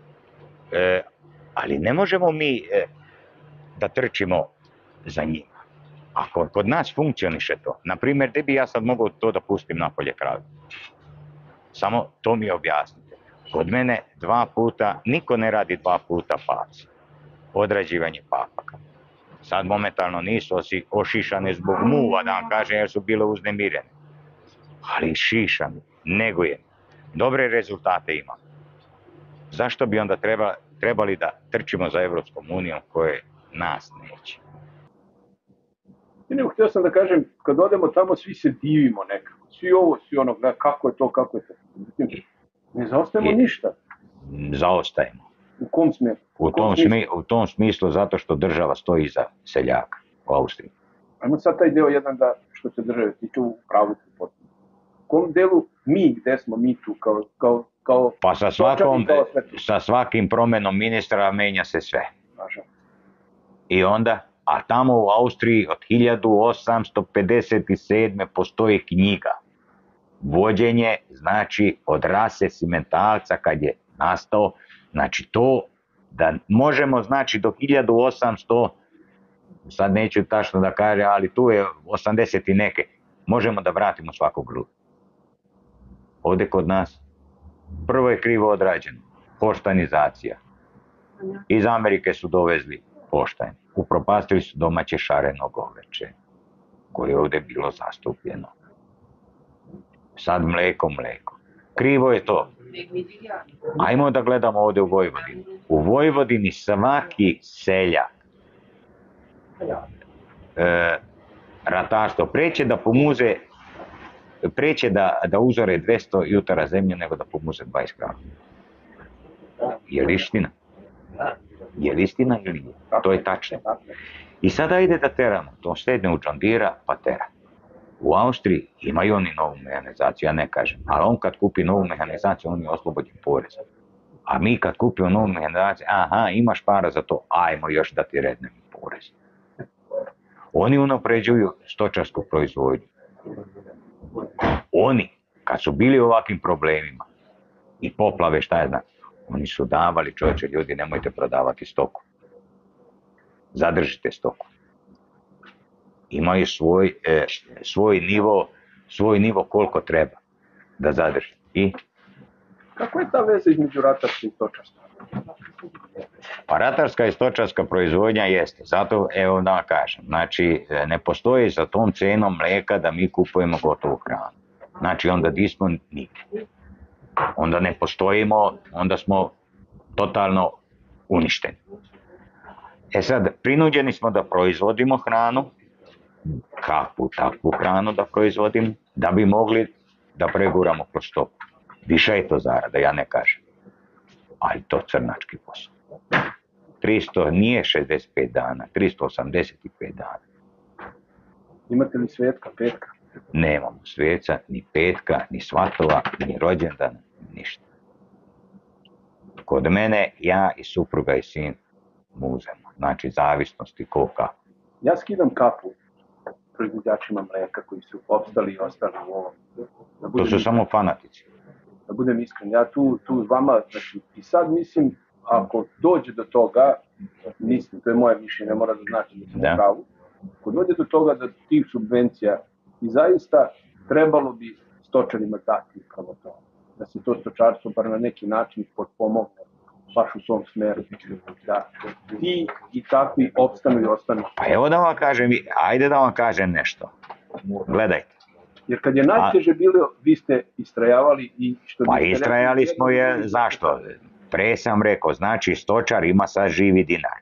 Ali ne možemo mi da trčimo za njima. Ako kod nas funkcioniše to, na primjer, gdje bi ja sad mogao to da pustim napolje krave? Samo to mi objasnite. Kod mene 2 puta, niko ne radi 2 puta pac. Odrađivanje papaka. Sad momentalno nisu ošišane zbog muva, da vam kažem, jer su bile uznemirene. Ali šišane, negujem. Dobre rezultate imam. Zašto bi onda trebali da trčimo za Evropskom unijom koje nas neće? I nego, htio sam da kažem, kad odemo tamo, svi se divimo nekako. Svi ovo, svi ono, kako je to, kako je to. Ne zaostajemo ništa. Zaostajemo. U kom smislu? U tom smislu zato što država stoji iza seljaka u Austriji. Ajmo sad taj deo jedan da, što se države tiče u pravu potpuno. U kom delu gde smo mi tu kao pa sa svakim promenom ministra menja se sve. I onda, a tamo u Austriji od 1857. postoji knjiga. Vođenje, znači od rase simentalca kad je nastao, znači to da možemo, znači do 1800, sad neću tačno da kažem, ali tu je 80 i neke, možemo da vratimo svakog luda. Ovdje kod nas prvo je krivo odrađeno, poštanizacija. Iz Amerike su dovezli poštanj, upropastili su domaće šareno goveče, koje je ovdje bilo zastupljeno. Sad mleko. Krivo je to. Ajmo da gledamo ovdje u Vojvodini. U Vojvodini svaki seljak ratarstvo preće da pomuze, preće da uzore 200 jutara zemlje nego da pomuze 20 krava. Je li istina? Je li istina ili nije? To je tačno. I sada ide da teramo. To sedne u John Deere pa tera. U Austriji imaju oni novu mehanizaciju, ja ne kažem, ali on kad kupi novu mehanizaciju, on je oslobođen poreza. A mi kad kupimo novu mehanizaciju, aha, imaš para za to, ajmo još da ti rednemo porez. Oni unapređuju stočarsku proizvodnju. Oni, kad su bili u ovakvim problemima i poplave, šta je znači, oni su davali, čovječe, ljudi, nemojte prodavati stoku. Zadržite stoku. Imaju svoj nivo koliko treba da zadrži. I? Kako je ta veza između ratarstva i stočarstva? Pa ratarska i stočarska proizvodnja jeste. Zato, evo da vam kažem, znači ne postoji za tom cenom mlijeka da mi kupujemo gotovu hranu. Znači onda di smo nigdje. Onda ne postojimo, onda smo totalno uništeni. E sad, prinuđeni smo da proizvodimo hranu, kakvu takvu hranu da proizvodimo, da bi mogli da preguramo kroz stoku. Viša je to zarada, ja ne kažem. Ali to crnački posao. 300 nije 65 dana, 385 dana. Imate li svetka, petka? Nemamo sveca, ni petka, ni svatova, ni rođendana, ništa. Kod mene, ja i supruga i sin muzemo. Znači, zavisnosti ko kako. Ja skidam kapu proizvođačima mleka koji su opstali i ostali u ovom. To su samo fanatici. Da budem iskren, ja tu vama, znači, i sad mislim, ako dođe do toga, mislim, to je moje mišljenje, ne mora da znači da sam u pravu, ako dođe do toga da tih subvencija i zaista trebalo bi stočarima dati upravo to, da se to stočarstvo bar na neki način potpomogne baš u svom smeru, da ti i takvi opstanu i ostanu. Pa evo da vam kažem, ajde da vam kažem nešto. Gledajte. Jer kad je najteže bilo, vi ste istrajavali i što bi... Pa istrajali smo je, zašto? Pre sam rekao, znači stočar ima sad živi dinar.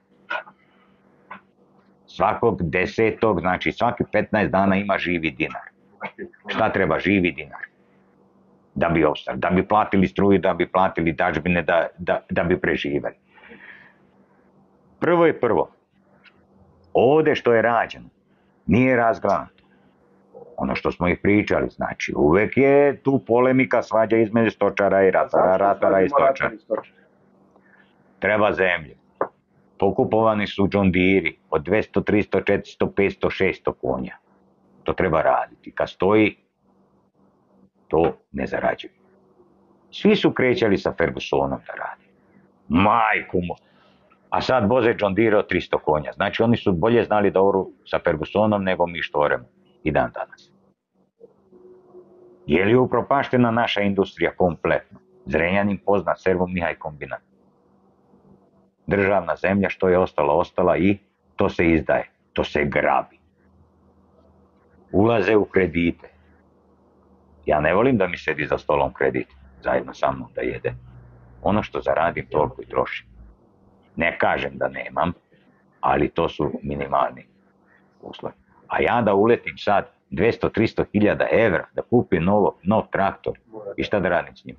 Svakog 10. znači svaki 15 dana ima živi dinar. Šta treba živi dinar? Da bi ostali, da bi platili struju, da bi platili dažbine, da bi preživeli. Prvo je prvo. Ovdje što je rađeno, nije razgledano. Ono što smo ih pričali, znači uvek je tu polemika, svađa između stočara i ratara, ratara i stočara. Treba zemlje. Pokupovani su John Deere od 200, 300, 400, 500, 600 konja. To treba raditi. Kad stoji, to ne zarađuju. Svi su krećali sa Fergusonom da radi. Majku mu. A sad voze John Deere od 300 konja. Znači oni su bolje znali da oru sa Fergusonom nego mi što oremo i dan danas. Je li upropaštena naša industrija kompletno? Zrenjanin poznat Servo-Mihaj kombinat. Državna zemlja što je ostala i to se izdaje, to se grabi. Ulaze u kredite. Ja ne volim da mi sedi za stolom kredit, zajedno sa mnom da jede. Ono što zaradim toliko i trošim. Ne kažem da nemam, ali to su minimalni uslovi. A ja da uletim sad 200-300 hiljada evra da kupim nov traktor i šta da radim s njim?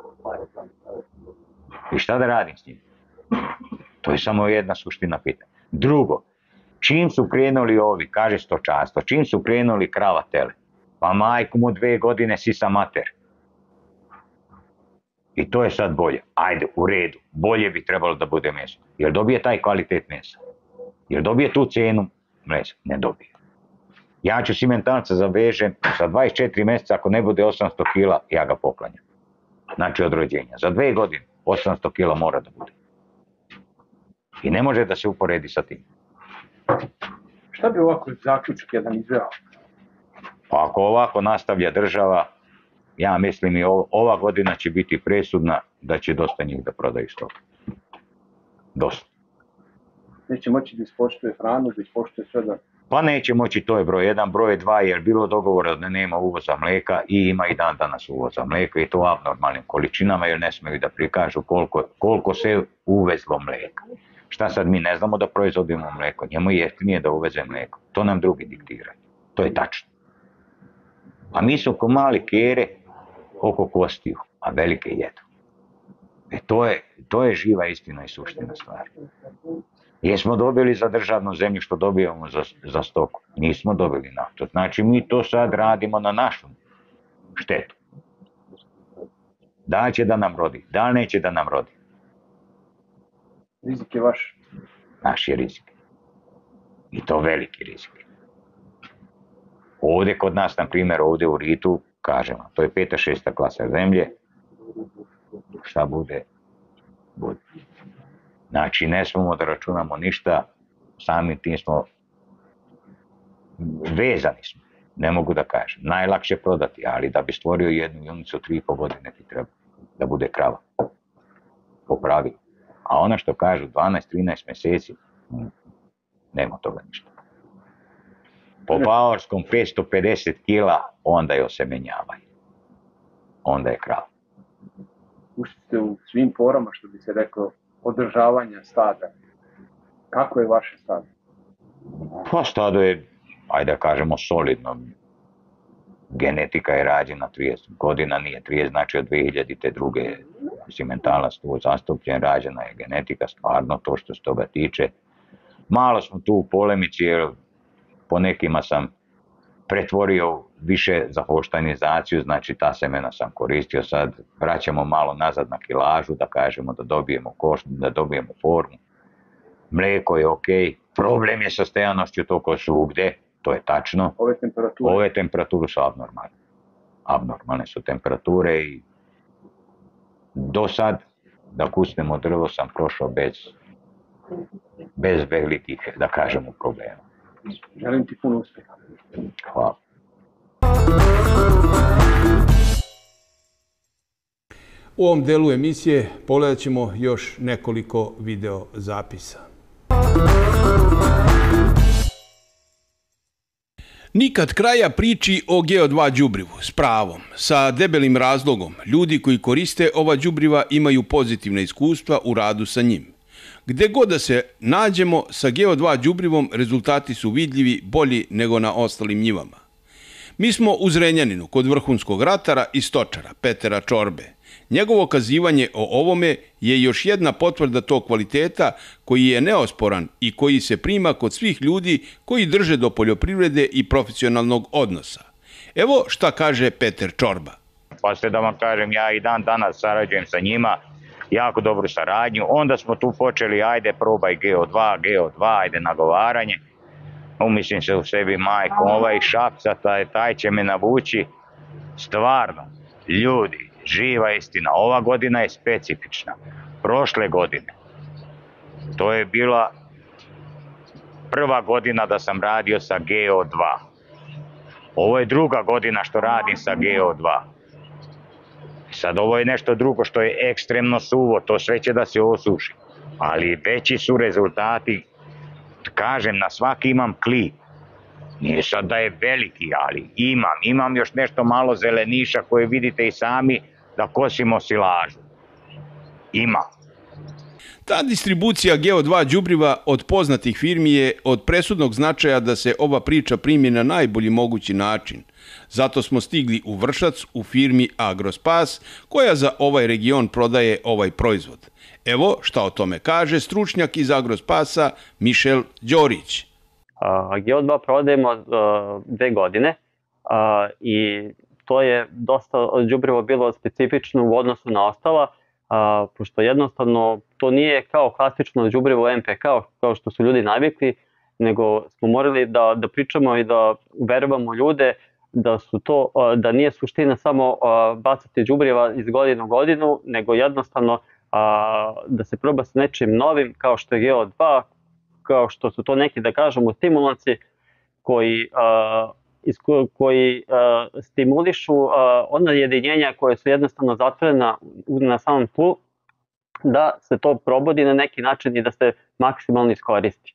To je samo jedna suština pitanja. Drugo, čim su krenuli ovi, kaže stočarstvo, čim su krenuli krava tele, pa majku mu 2 godine sisa mater. I to je sad bolje. Ajde, u redu, bolje bi trebalo da bude meso. Jer dobije taj kvalitet mesa? Jer dobije tu cijenu mesa? Ne dobije. Ja ću simentalca zavežem, za 24 mjeseca ako ne bude 800 kila, ja ga poklanjam. Znači od rođenja. Za 2 godine 800 kila mora da bude. I ne može da se uporedi sa tim. Šta bi ovako zaključak jedan izveo? Pa ako ovako nastavlja država, ja mislim i ova godina će biti presudna da će dosta njih da prodaju stoku. Dosta. Neće moći da ispoštuje hranu, da ispoštuje sve da... Pa neće moći, to je broj 1, broj 2, jer bilo dogovora da nema uvoza mlijeka i ima i dan danas uvoza mlijeka i to u abnormalnim količinama jer ne smiju da prikažu koliko se uvezlo mlijeka. Šta sad mi ne znamo da proizvodimo mlijeko, njemu je jeftinije da uveze mlijeko, to nam drugi diktiraju, to je tačno. A mi su ko mali kere oko kostiju, a velike jedu. To je živa istina i suština stvari. Jesmo dobili za državnu zemlju što dobijamo za stoku? Nismo dobili na to. Znači mi to sad radimo na našu štetu. Da li će da nam rodi? Da li neće da nam rodi? Rizik je vaš? Naš je rizik. I to veliki rizik. Ovdje kod nas, na primjer, ovdje u Ritu, kažemo, to je 5. 6. klasa zemlje. Šta bude? Bude. Znači, ne smemo da računamo ništa, samim tim smo vezani smo, ne mogu da kažem. Najlakše prodati, ali da bi stvorio jednu junicu 3,5 godine ti treba da bude krava. Po pravilu. A ona što kažu 12-13 mjeseci, nema toga ništa. Po bavorskom 550 kila, onda je osemenjavanje. Onda je krava. Ušli ste u svim porama, što bi se rekao, održavanja stada. Kako je vaše stado? Pa stado je, ajde da kažemo, solidno. Genetika je rađena 30 godina, nije 30, znači od 2002. Simentalac tu zastupljen, rađena je genetika, stvarno to što se toga tiče. Malo smo tu u polemici, jer po nekima sam pretvorio više za hoštanizaciju, znači ta semena sam koristio, sad vraćamo malo nazad na kilažu, da kažemo da dobijemo koštu, da dobijemo formu. Mlijeko je ok, problem je sa stojanošću to ko svugdje, to je tačno. Ove temperature su abnormalne. Abnormalne su temperature i do sad, da kucnemo drvo, sam prošao bez velikih, da kažemo, problema. Želim ti puno uspjeha. Hvala. U ovom delu emisije pogledat ćemo još nekoliko video zapisa. Nikad kraja priči o GO2 đubrivu, s pravom, sa debelim razlogom. Ljudi koji koriste ova đubriva imaju pozitivna iskustva u radu sa njim. Gde god da se nađemo sa GO2 đubrivom, rezultati su vidljivi, bolji nego na ostalim njivama. Mi smo u Zrenjaninu kod vrhunskog ratara i stočara Petera Čorbe. Njegovo kazivanje o ovome je još jedna potvrda tog kvaliteta koji je neosporan i koji se prima kod svih ljudi koji drže do poljoprivrede i profesionalnog odnosa. Evo šta kaže Peter Čorba. Pa ste da vam kažem, ja i dan danas sarađujem sa njima, jako dobru saradnju. Onda smo tu počeli, ajde probaj GO2, ajde nagovaranje. Umislim se u sebi, majko, ovaj Šapca, taj će me navući. Stvarno, ljudi, živa istina, ova godina je specifična. Prošle godine, to je bila prva godina da sam radio sa GO2. Ovo je druga godina što radim sa GO2. Sad ovo je nešto drugo što je ekstremno suvo, to sve će da se osuši. Ali veći su rezultati, kažem, na svaki imam kli. Nije sad da je veliki, ali imam još nešto malo zeleniša koje vidite i sami da kosimo silažu. Ima. Ta distribucija GO2 đubriva od poznatih firmi je od presudnog značaja da se ova priča primi na najbolji mogući način. Zato smo stigli u Vršac u firmi Agrospas, koja za ovaj region prodaje ovaj proizvod. Evo šta o tome kaže stručnjak iz Agrospasa Mišel Đorić. GO2 prodajemo 2 godine i to je dosta đubrivo bilo specifično u odnosu na ostala, pošto jednostavno to nije kao klasično đubrivo MPK kao što su ljudi navikli, nego smo morali da pričamo i da uveravamo ljude da nije suština samo bacati đubriva iz godine u godinu, nego jednostavno da se proba sa nečim novim kao što je GO2, kao što su to neki, da kažemo, stimulanci koji stimulišu ona jedinjenja koje su jednostavno zatvorena na samom tlu, da se to probudi na neki način i da se maksimalno iskoristi,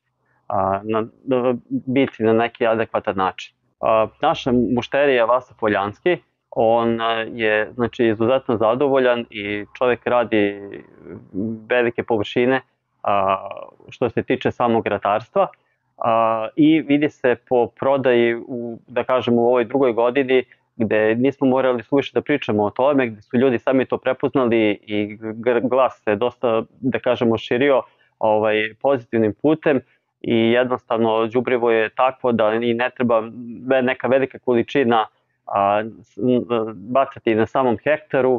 biti na neki adekvatan način. Naša mušterija Vasa Poljanski, on je izuzetno zadovoljan i čovjek radi velike površine što se tiče samog ratarstva i vidi se po prodaji da kažemo u ovoj drugoj godini gde nismo morali suviše da pričamo o tome, gde su ljudi sami to prepoznali i glas se dosta, da kažemo, širio pozitivnim putem i jednostavno đubrivo je takvo da i ne treba neka velika količina bacati na samom hektaru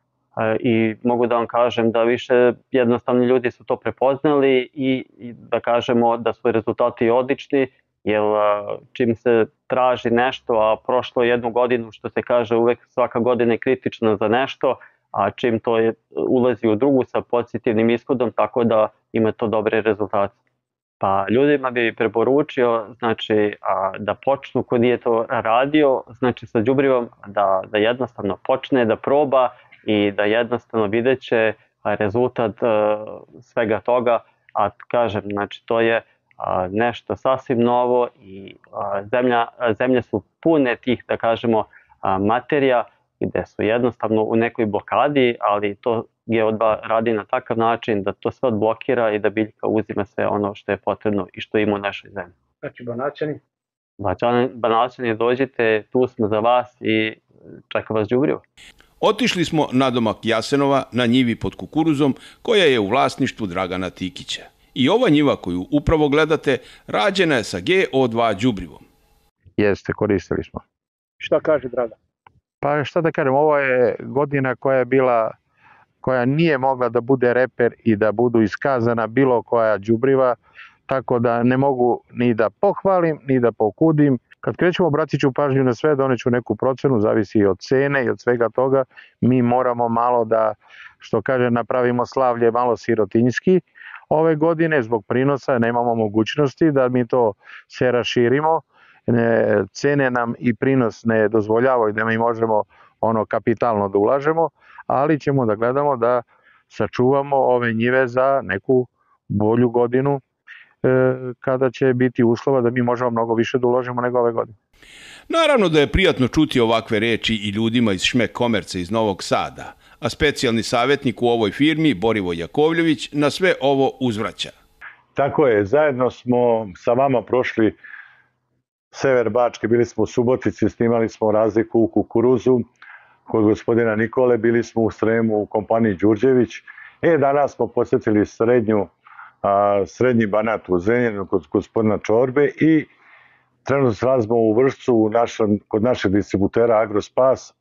i mogu da vam kažem da više jednostavno ljudi su to prepoznali i da kažemo da su rezultati odlični, jer čim se traži nešto, a prošlo jednu godinu, što se kaže, uvek svaka godina je kritična za nešto, a čim to ulazi u drugu sa pozitivnim ishodom, tako da ima to dobre rezultate. Pa ljudima bi preporučio da počnu ko nije to radio, sa đubrivom, da jednostavno počne da proba i da jednostavno vidjet će rezultat svega toga, a kažem, to je nešto sasvim novo i zemlje su pune tih, da kažemo, materija gde su jednostavno u nekoj blokadi, ali to GO2 radi na takav način da to sve odblokira i da biljka uzima sve ono što je potrebno i što ima u našoj zemlji. Znači, Banaćani? Banaćani, dođite, tu smo za vas i čeka vas đubrivo. Otišli smo na domak Jasenova na njivi pod kukuruzom koja je u vlasništvu Dragana Tikića. I ova njiva koju upravo gledate rađena je sa GO2 đubrivom. Jeste, koristili smo. Šta kaže Dragan? Pa šta da kažem, ovo je godina koja nije mogla da bude reper i da budu iskazana bilo koja đubriva, tako da ne mogu ni da pohvalim, ni da pokudim. Kad krećemo, obratit ću pažnju na sve, doneću neku procenu, zavisi i od cene i od svega toga. Mi moramo malo da, što kaže, napravimo slavlje malo sirotinjski. Ove godine zbog prinosa nemamo mogućnosti da mi to se raširimo. Cene nam i prinos ne dozvoljavaju da mi možemo kapitalno da ulažemo, ali ćemo da gledamo da sačuvamo ove njive za neku bolju godinu kada će biti uslova da mi možemo mnogo više da uložimo nego ove godine. Naravno da je prijatno čuti ovakve reči i ljudima iz Šmek Komerca iz Novog Sada, a specijalni savjetnik u ovoj firmi, Borivo Jakovljević, na sve ovo uzvraća. Tako je, zajedno smo sa vama prošli Sever Bačke, bili smo u Subotici, snimali smo razliku u kukuruzu kod gospodina Nikole, bili smo u Sremu u kompaniji Đurđević. Danas smo posjetili srednji Banat u Zrenjaninu kod gospodina Čorbe i trenutno se nalazimo u Vršcu kod našeg distributera Agrospas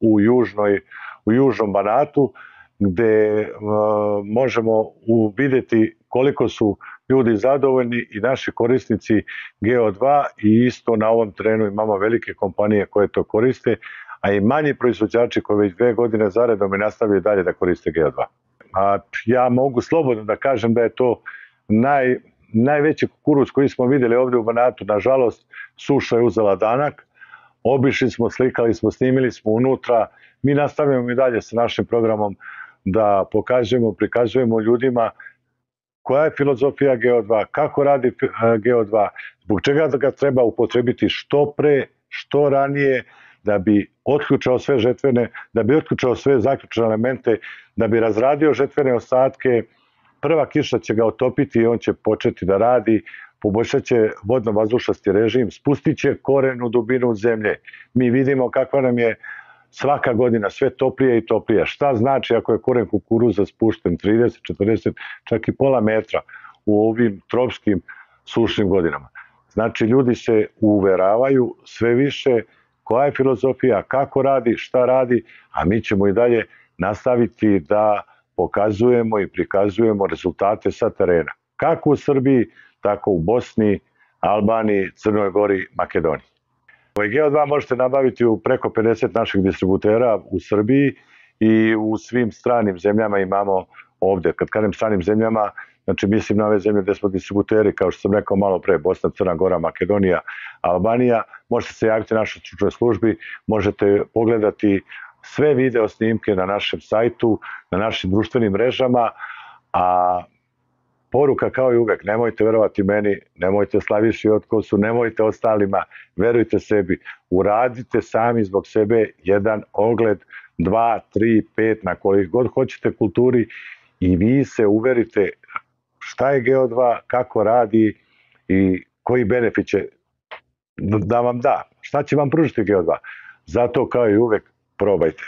u južnom Banatu, gde možemo vidjeti koliko su ljudi zadovoljni i naši korisnici GO2 i isto na ovom terenu imamo velike kompanije koje to koriste, a i manji proizvođači koji već 2 godine zaredom i nastavljaju dalje da koriste GO2. Ja mogu slobodno da kažem da je to najveći kukuruz koji smo vidjeli ovdje u Banatu. Nažalost, suša je uzela danak, Obišli smo, slikali smo, snimili smo unutra. Mi nastavljamo i dalje sa našim programom da pokažemo, prikazujemo ljudima koja je filozofija GO2, kako radi GO2, zbog čega ga treba upotrebiti što pre, što ranije, da bi otključao sve žetvene, da bi otključao sve zaključne elemente, da bi razradio žetvene ostatke. Prva kiša će ga otopiti i on će početi da radi, poboljšat će vodno-vazdušnosti režim, spustit će koren u dubinu zemlje. Mi vidimo kakva nam je svaka godina sve toplije i toplije. Šta znači ako je koren kukuruza spušten 30, 40, čak i pola metra u ovim tropskim sušnim godinama? Znači, ljudi se uveravaju sve više koja je filozofija, kako radi, šta radi, a mi ćemo i dalje nastaviti da pokazujemo i prikazujemo rezultate sa terena. Kako u Srbiji, tako u Bosni, Albaniji, Crnoj Gori, Makedoniji. GO2 možete nabaviti u preko 50 naših distributera u Srbiji i u svim stranim zemljama imamo ovde. Kad kažem stranim zemljama, znači mislim na ove zemlje gde smo distributeri, kao što sam rekao malo pre, Bosna, Crna Gora, Makedonija, Albanija. Možete se javiti našoj stručnoj službi, možete pogledati sve video snimke na našem sajtu, na našim društvenim mrežama, a poruka kao i uvek, nemojte verovati meni, nemojte Slaviši Otkosu, nemojte ostalima, verujte sebi, uradite sami zbog sebe jedan ogled, 2, 3, 5, na koliko god hoćete kulturi i vi se uverite šta je GO2, kako radi i koji benefit će da vam da. Šta će vam pružiti GO2? Zato kao i uvek probajte.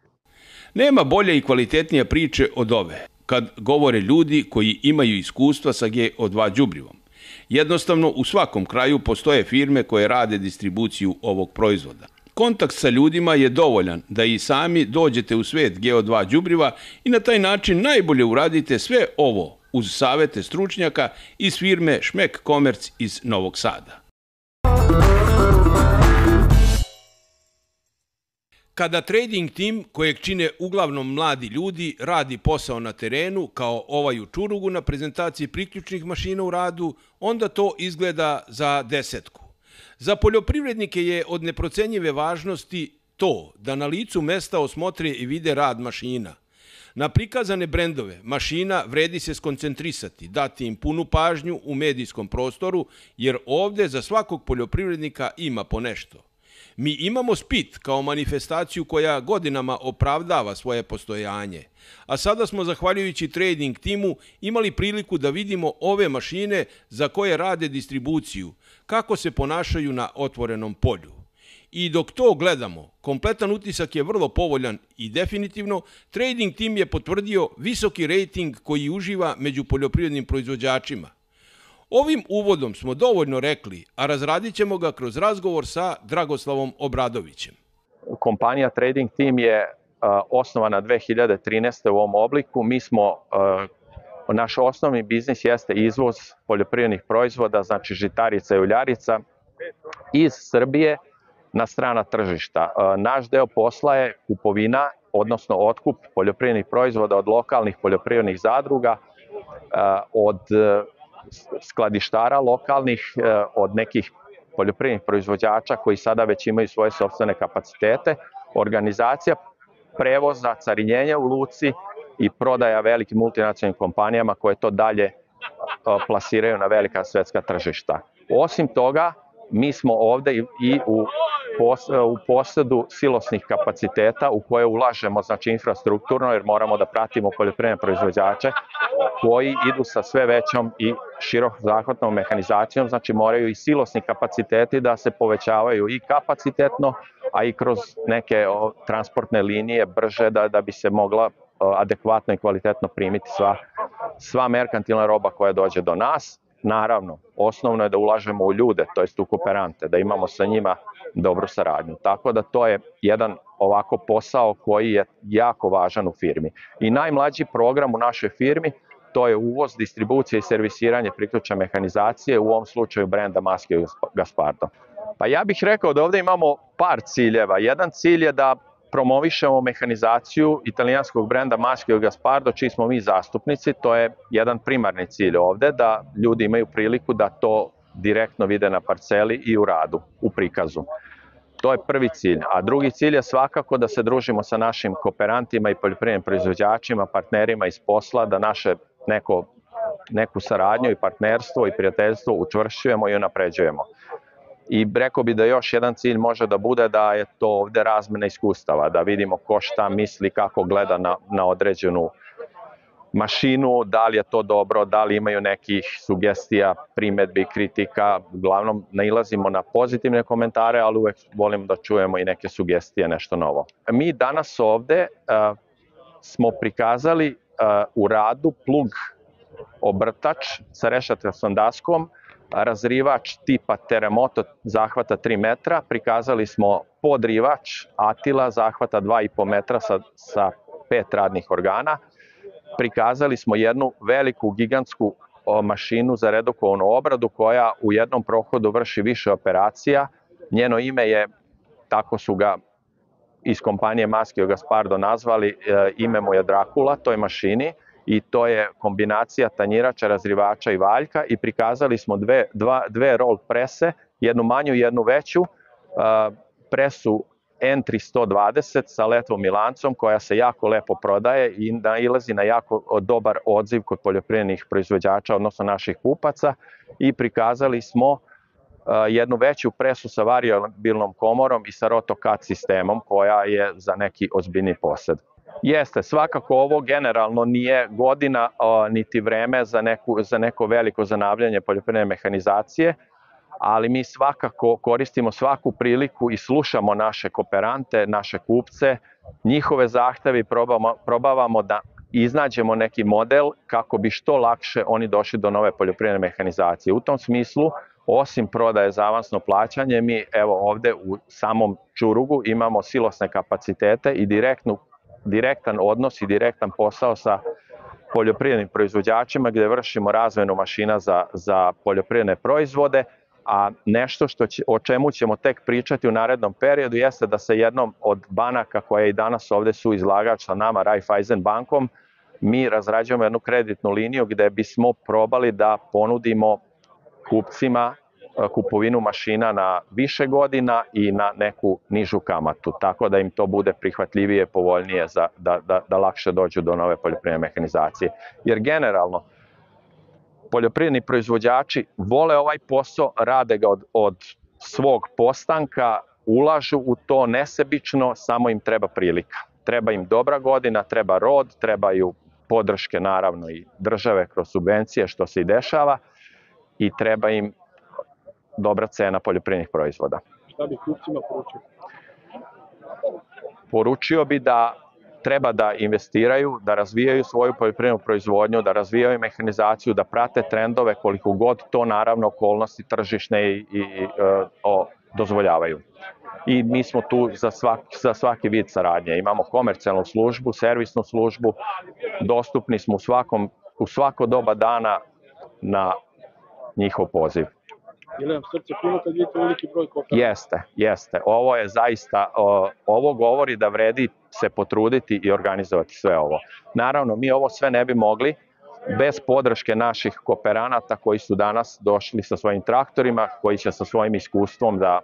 Nema bolje i kvalitetnije priče od ove, kad govore ljudi koji imaju iskustva sa GO2 đubrivom. Jednostavno, u svakom kraju postoje firme koje rade distribuciju ovog proizvoda. Kontakt sa ljudima je dovoljan da i sami dođete u svet GO2 đubriva i na taj način najbolje uradite sve ovo uz savete stručnjaka iz firme Šmek Komerc iz Novog Sada. Kada trading tim, kojeg čine uglavnom mladi ljudi, radi posao na terenu, kao ovaj u Čurugu na prezentaciji priključnih mašina u radu, onda to izgleda za desetku. Za poljoprivrednike je od neprocenjive važnosti to da na licu mesta osmotre i vide rad mašina. Na prikazane brendove mašina vredi se skoncentrisati, dati im punu pažnju u medijskom prostoru, jer ovde za svakog poljoprivrednika ima po nešto. Mi imamo Spit kao manifestaciju koja godinama opravdava svoje postojanje, a sada smo, zahvaljujući trading timu, imali priliku da vidimo ove mašine za koje rade distribuciju, kako se ponašaju na otvorenom polju. I dok to gledamo, kompletan utisak je vrlo povoljan i definitivno trading tim je potvrdio visoki rejting koji uživa među poljoprivrednim proizvođačima. Ovim uvodom smo dovoljno rekli, a razradit ćemo ga kroz razgovor sa Dragoslavom Obradovićem. Kompanija Trading Team je osnovana 2013. u ovom obliku. Naš osnovni biznis jeste izvoz poljoprivrednih proizvoda, znači žitarica i uljarica, iz Srbije na strana tržišta. Naš deo posla je kupovina, odnosno otkup poljoprivrednih proizvoda od lokalnih poljoprivrednih zadruga, od skladištara lokalnih, od nekih poljoprivrednih proizvođača koji sada već imaju svoje sopstvene kapacitete, organizacija prevoza, carinjenja u luci i prodaja velikim multinacionalnim kompanijama koje to dalje plasiraju na velika svetska tržišta. Osim toga, mi smo ovde i u posedu silosnih kapaciteta u koje ulažemo, znači infrastrukturno, jer moramo da pratimo poljoprivredne proizvođače koji idu sa sve većom i širokozahvatnom mehanizacijom, znači moraju i silosni kapaciteti da se povećavaju i kapacitetno, a i kroz neke transportne linije brže da bi se mogla adekvatno i kvalitetno primiti sva merkantilna roba koja dođe do nas. Naravno, osnovno je da ulažemo u ljude, to jest u kooperante, da imamo sa njima dobru saradnju. Tako da to je jedan ovako posao koji je jako važan u firmi. I najmlađi program u našoj firmi, to je uvoz, distribucija i servisiranje priključne mehanizacije, u ovom slučaju brenda Maschio i Gaspardo. Pa ja bih rekao da ovde imamo par ciljeva. Jedan cilj je da promovišemo mehanizaciju italijanskog brenda Maschio i Gaspardo, čiji smo mi zastupnici. To je jedan primarni cilj ovde, da ljudi imaju priliku da to direktno vide na parceli i u radu, u prikazu. To je prvi cilj. A drugi cilj je svakako da se družimo sa našim kooperantima i poljoprivrednim proizvođačima, partnerima iz posla, da naše neku saradnju i partnerstvo i prijateljstvo učvršćujemo i unapređujemo. I rekao bi da još jedan cilj može da bude da je to ovde razmena iskustava, da vidimo ko šta misli, kako gleda na određenu mašinu, da li je to dobro, da li imaju nekih sugestija, primedbi, kritika. Uglavnom nailazimo na pozitivne komentare, ali uvek volimo da čujemo i neke sugestije, nešto novo. Mi danas ovde smo prikazali u radu plug obrtač sa rešetarskom daskom, razrivač tipa Terremoto zahvata 3 metra, prikazali smo podrivač Attila zahvata 2,5 metra sa 5 radnih organa, prikazali smo jednu veliku gigantsku mašinu za redukovanu obradu koja u jednom prohodu vrši više operacija. Njeno ime je, tako su ga iz kompanije Maschio Gaspardo nazvali, ime mu je Dracula, toj mašini, i to je kombinacija tanjirača, razrivača i valjka, i prikazali smo dve roll prese, jednu manju i jednu veću, presu N3 120 sa letvom i lancom koja se jako lepo prodaje i nailazi na jako dobar odziv kod poljoprivrednih proizvođača, odnosno naših kupaca, i prikazali smo jednu veću presu sa variabilnom komorom i sa rotokat sistemom koja je za neki ozbiljni posed. Jeste, svakako ovo generalno nije godina niti vreme za neko veliko zanavljanje poljoprivredne mehanizacije, ali mi svakako koristimo svaku priliku i slušamo naše kooperante, naše kupce, njihove zahteve i probavamo da iznađemo neki model kako bi što lakše oni došli do nove poljoprivredne mehanizacije. U tom smislu, osim prodaje za avansno plaćanje, mi evo ovde u samom Čurugu imamo silosne kapacitete i direktan odnos i direktan posao sa poljoprivrednim proizvođačima gde vršimo razmenu mašina za poljoprivredne proizvode, a nešto o čemu ćemo tek pričati u narednom periodu jeste da sa jednom od banaka koja i danas ovde su izlagač sa nama, Raiffeisen bankom, mi razrađujemo jednu kreditnu liniju gde bismo probali da ponudimo kupcima kupovinu mašina na više godina i na neku nižu kamatu, tako da im to bude prihvatljivije, povoljnije da lakše dođu do nove poljoprivredne mehanizacije. Jer generalno, poljoprivredni proizvođači vole ovaj posao, rade ga od svog postanka, ulažu u to nesebično, samo im treba prilika. Treba im dobra godina, treba rod, trebaju podrške naravno i države kroz subvencije, što se i dešava, i treba im dobra cena poljoprivrednih proizvoda. Šta bi kupcima poručio? Poručio bi da treba da investiraju, da razvijaju svoju poljoprivrednu proizvodnju, da razvijaju mehanizaciju, da prate trendove koliko god to naravno okolnosti tržišne dozvoljavaju. I mi smo tu za svaki vid saradnje. Imamo komercijalnu službu, servisnu službu, dostupni smo u svako doba dana na njihov poziv. Je li vam srce puno kad vidite veliki broj kooperanata? Jeste. Ovo je zaista, ovo govori da vredi se potruditi i organizovati sve ovo. Naravno, mi ovo sve ne bi mogli bez podrške naših kooperanata koji su danas došli sa svojim traktorima, koji će sa svojim iskustvom da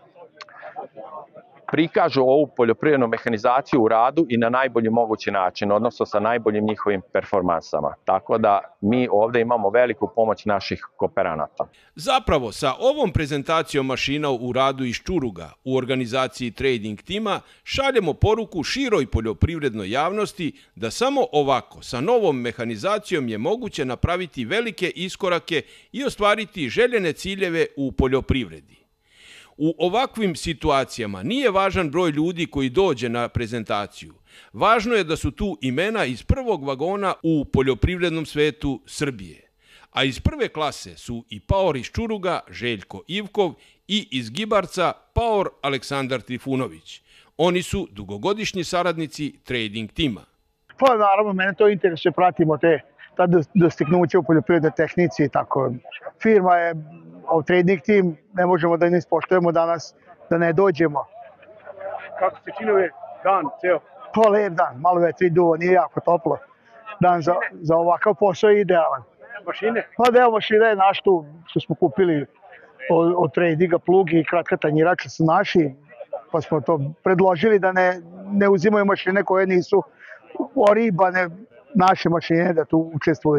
prikažu ovu poljoprivrednu mehanizaciju u radu i na najbolji mogući način, odnosno sa najboljim njihovim performansama. Tako da mi ovde imamo veliku pomoć naših kooperanata. Zapravo, sa ovom prezentacijom mašina u radu iz Čuruga u organizaciji Trading tima šaljemo poruku široj poljoprivrednoj javnosti da samo ovako, sa novom mehanizacijom je moguće napraviti velike iskorake i ostvariti željene ciljeve u poljoprivredi. U ovakvim situacijama nije važan broj ljudi koji dođe na prezentaciju. Važno je da su tu imena iz prvog vagona u poljoprivrednom svetu Srbije. A iz prve klase su i paor iz Čuruga Željko Ivkov i iz Gibarca paor Aleksandar Trifunović. Oni su dugogodišnji saradnici Trading tima. Pa naravno, mene to interesuje, pratimo ta dostignuća u poljoprivrednoj tehnici i tako. Firma je Trading tim, ne možemo da ne ispoštujemo danas, da ne dođemo. Kako se čini ovaj dan, ceo? Pa lep dan, malo vetri duva, nije jako toplo. Dan za ovakav posao je idealan. Mašine? Pa deo mašine je naš tu, što smo kupili od Tradinga, plug i kratka tanjirača su naši. pa smo to predložili da ne uzimaju mašine koje nisu oribane naše mašine da tu učestvuju.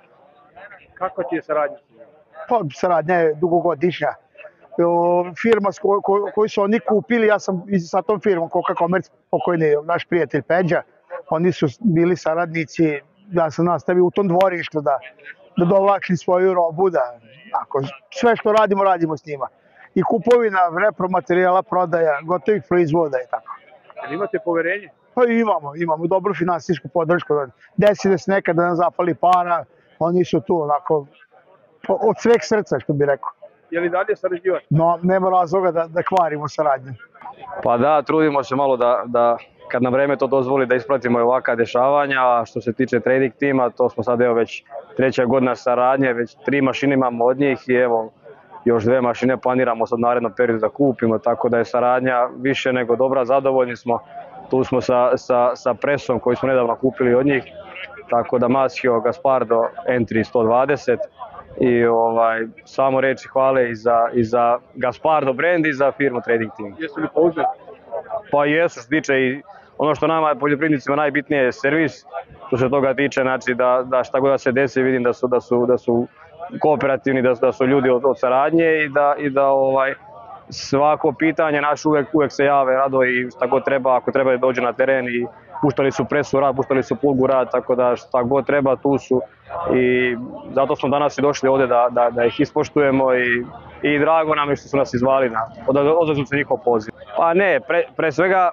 Kako ti je saradnja? Pa saradnja je dugogodišnja. Firma koju su oni kupili, ja sam sa tom firmom Coca Commerce, pokojni naš prijatelj Peđa, oni su bili saradnici, ja sam nastavio u tom dvorištu da dovlačim svoju robu, sve što radimo s njima. I kupovina repromaterijala, prodaja, gotovih proizvoda i tako. Imate poverenje? Pa imamo dobru finansijsku podršku. Desi da se nekada nam zapali para, oni su tu onako od sveg srca, što bi rekao. Je li dalje sarađivati? No, nema razloga da kvarimo saradnju. Pa da, trudimo se malo da kad nam vreme to dozvoli da ispratimo ovakva dešavanja, a što se tiče trading tima, to smo sad već 3. godina saradnje, već 3 mašine imamo od njih i evo još 2 mašine planiramo sad narednom periodu da kupimo, tako da je saradnja više nego dobra, zadovoljni smo. Tu smo sa Presom koji smo nedavno kupili od njih, tako da Maschio, Gaspardo, Entry 120 i samo reči hvale i za Gaspardo brand i za firmu Trading Team. Jesu li pouzdani? Pa jesu, što se tiče i ono što nama poljoprivrednicima najbitnije je servis, što se toga tiče, znači da šta god da se desi vidim da su kooperativni, da su ljudi od saradnje i da svako pitanje naš uvek se jave rado i šta god treba, ako treba da dođe na teren i puštali su Presu rad, puštali su Pulgu rad, tako da šta god treba tu su i zato smo danas i došli ovde da ih ispoštujemo i drago nam je što su nas izvali na odazvu se njihov poziv. Pa ne, pre svega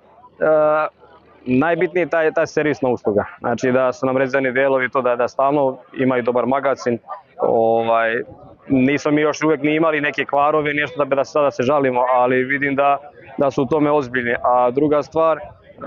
najbitnije je ta servisna usluga, znači da su nam rezervni delovi, to da stalno imaju dobar magazin, nismo mi još uvijek ni imali neke kvarove, nešto da sada se žalimo, ali vidim da su u tome ozbiljni. A druga stvar,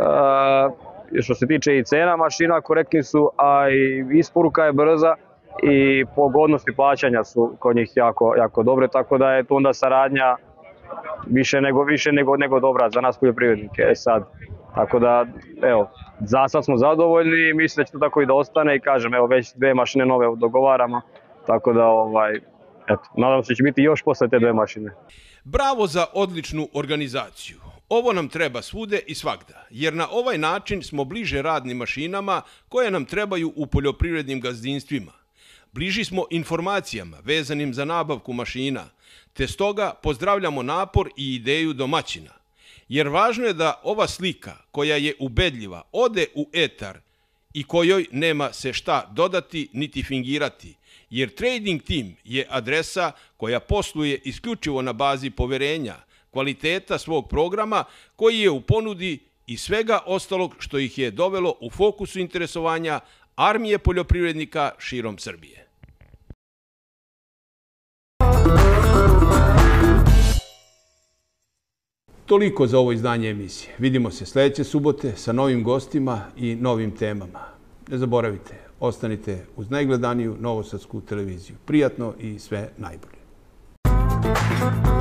što se tiče i cena mašina, korektni su, a i isporuka je brza i pogodnosti plaćanja su kod njih jako dobre, tako da je tu onda saradnja više nego dobra za nas poljoprivrednike. Tako da, evo, za sad smo zadovoljni i mislim da će to tako i da ostane i kažem, evo, već 2 mašine nove dogovaramo, tako da, nadam se da će biti još posle te 2 mašine. Bravo za odličnu organizaciju. Ovo nam treba svude i svagda, jer na ovaj način smo bliže radnim mašinama koje nam trebaju u poljoprivrednim gazdinstvima. Bliži smo informacijama vezanim za nabavku mašina, te stoga pozdravljamo napor i ideju domaćina. Jer važno je da ova slika, koja je ubedljiva, ode u etar i kojoj nema se šta dodati niti fingirati, jer Trading Team je adresa koja posluje isključivo na bazi poverenja, kvaliteta svog programa koji je u ponudi i svega ostalog što ih je dovelo u fokusu interesovanja armije poljoprivrednika širom Srbije. Toliko za ovo izdanje emisije. Vidimo se sljedeće subote sa novim gostima i novim temama. Ne zaboravite, ostanite uz najgledaniju novosadsku televiziju. Prijatno i sve najbolje.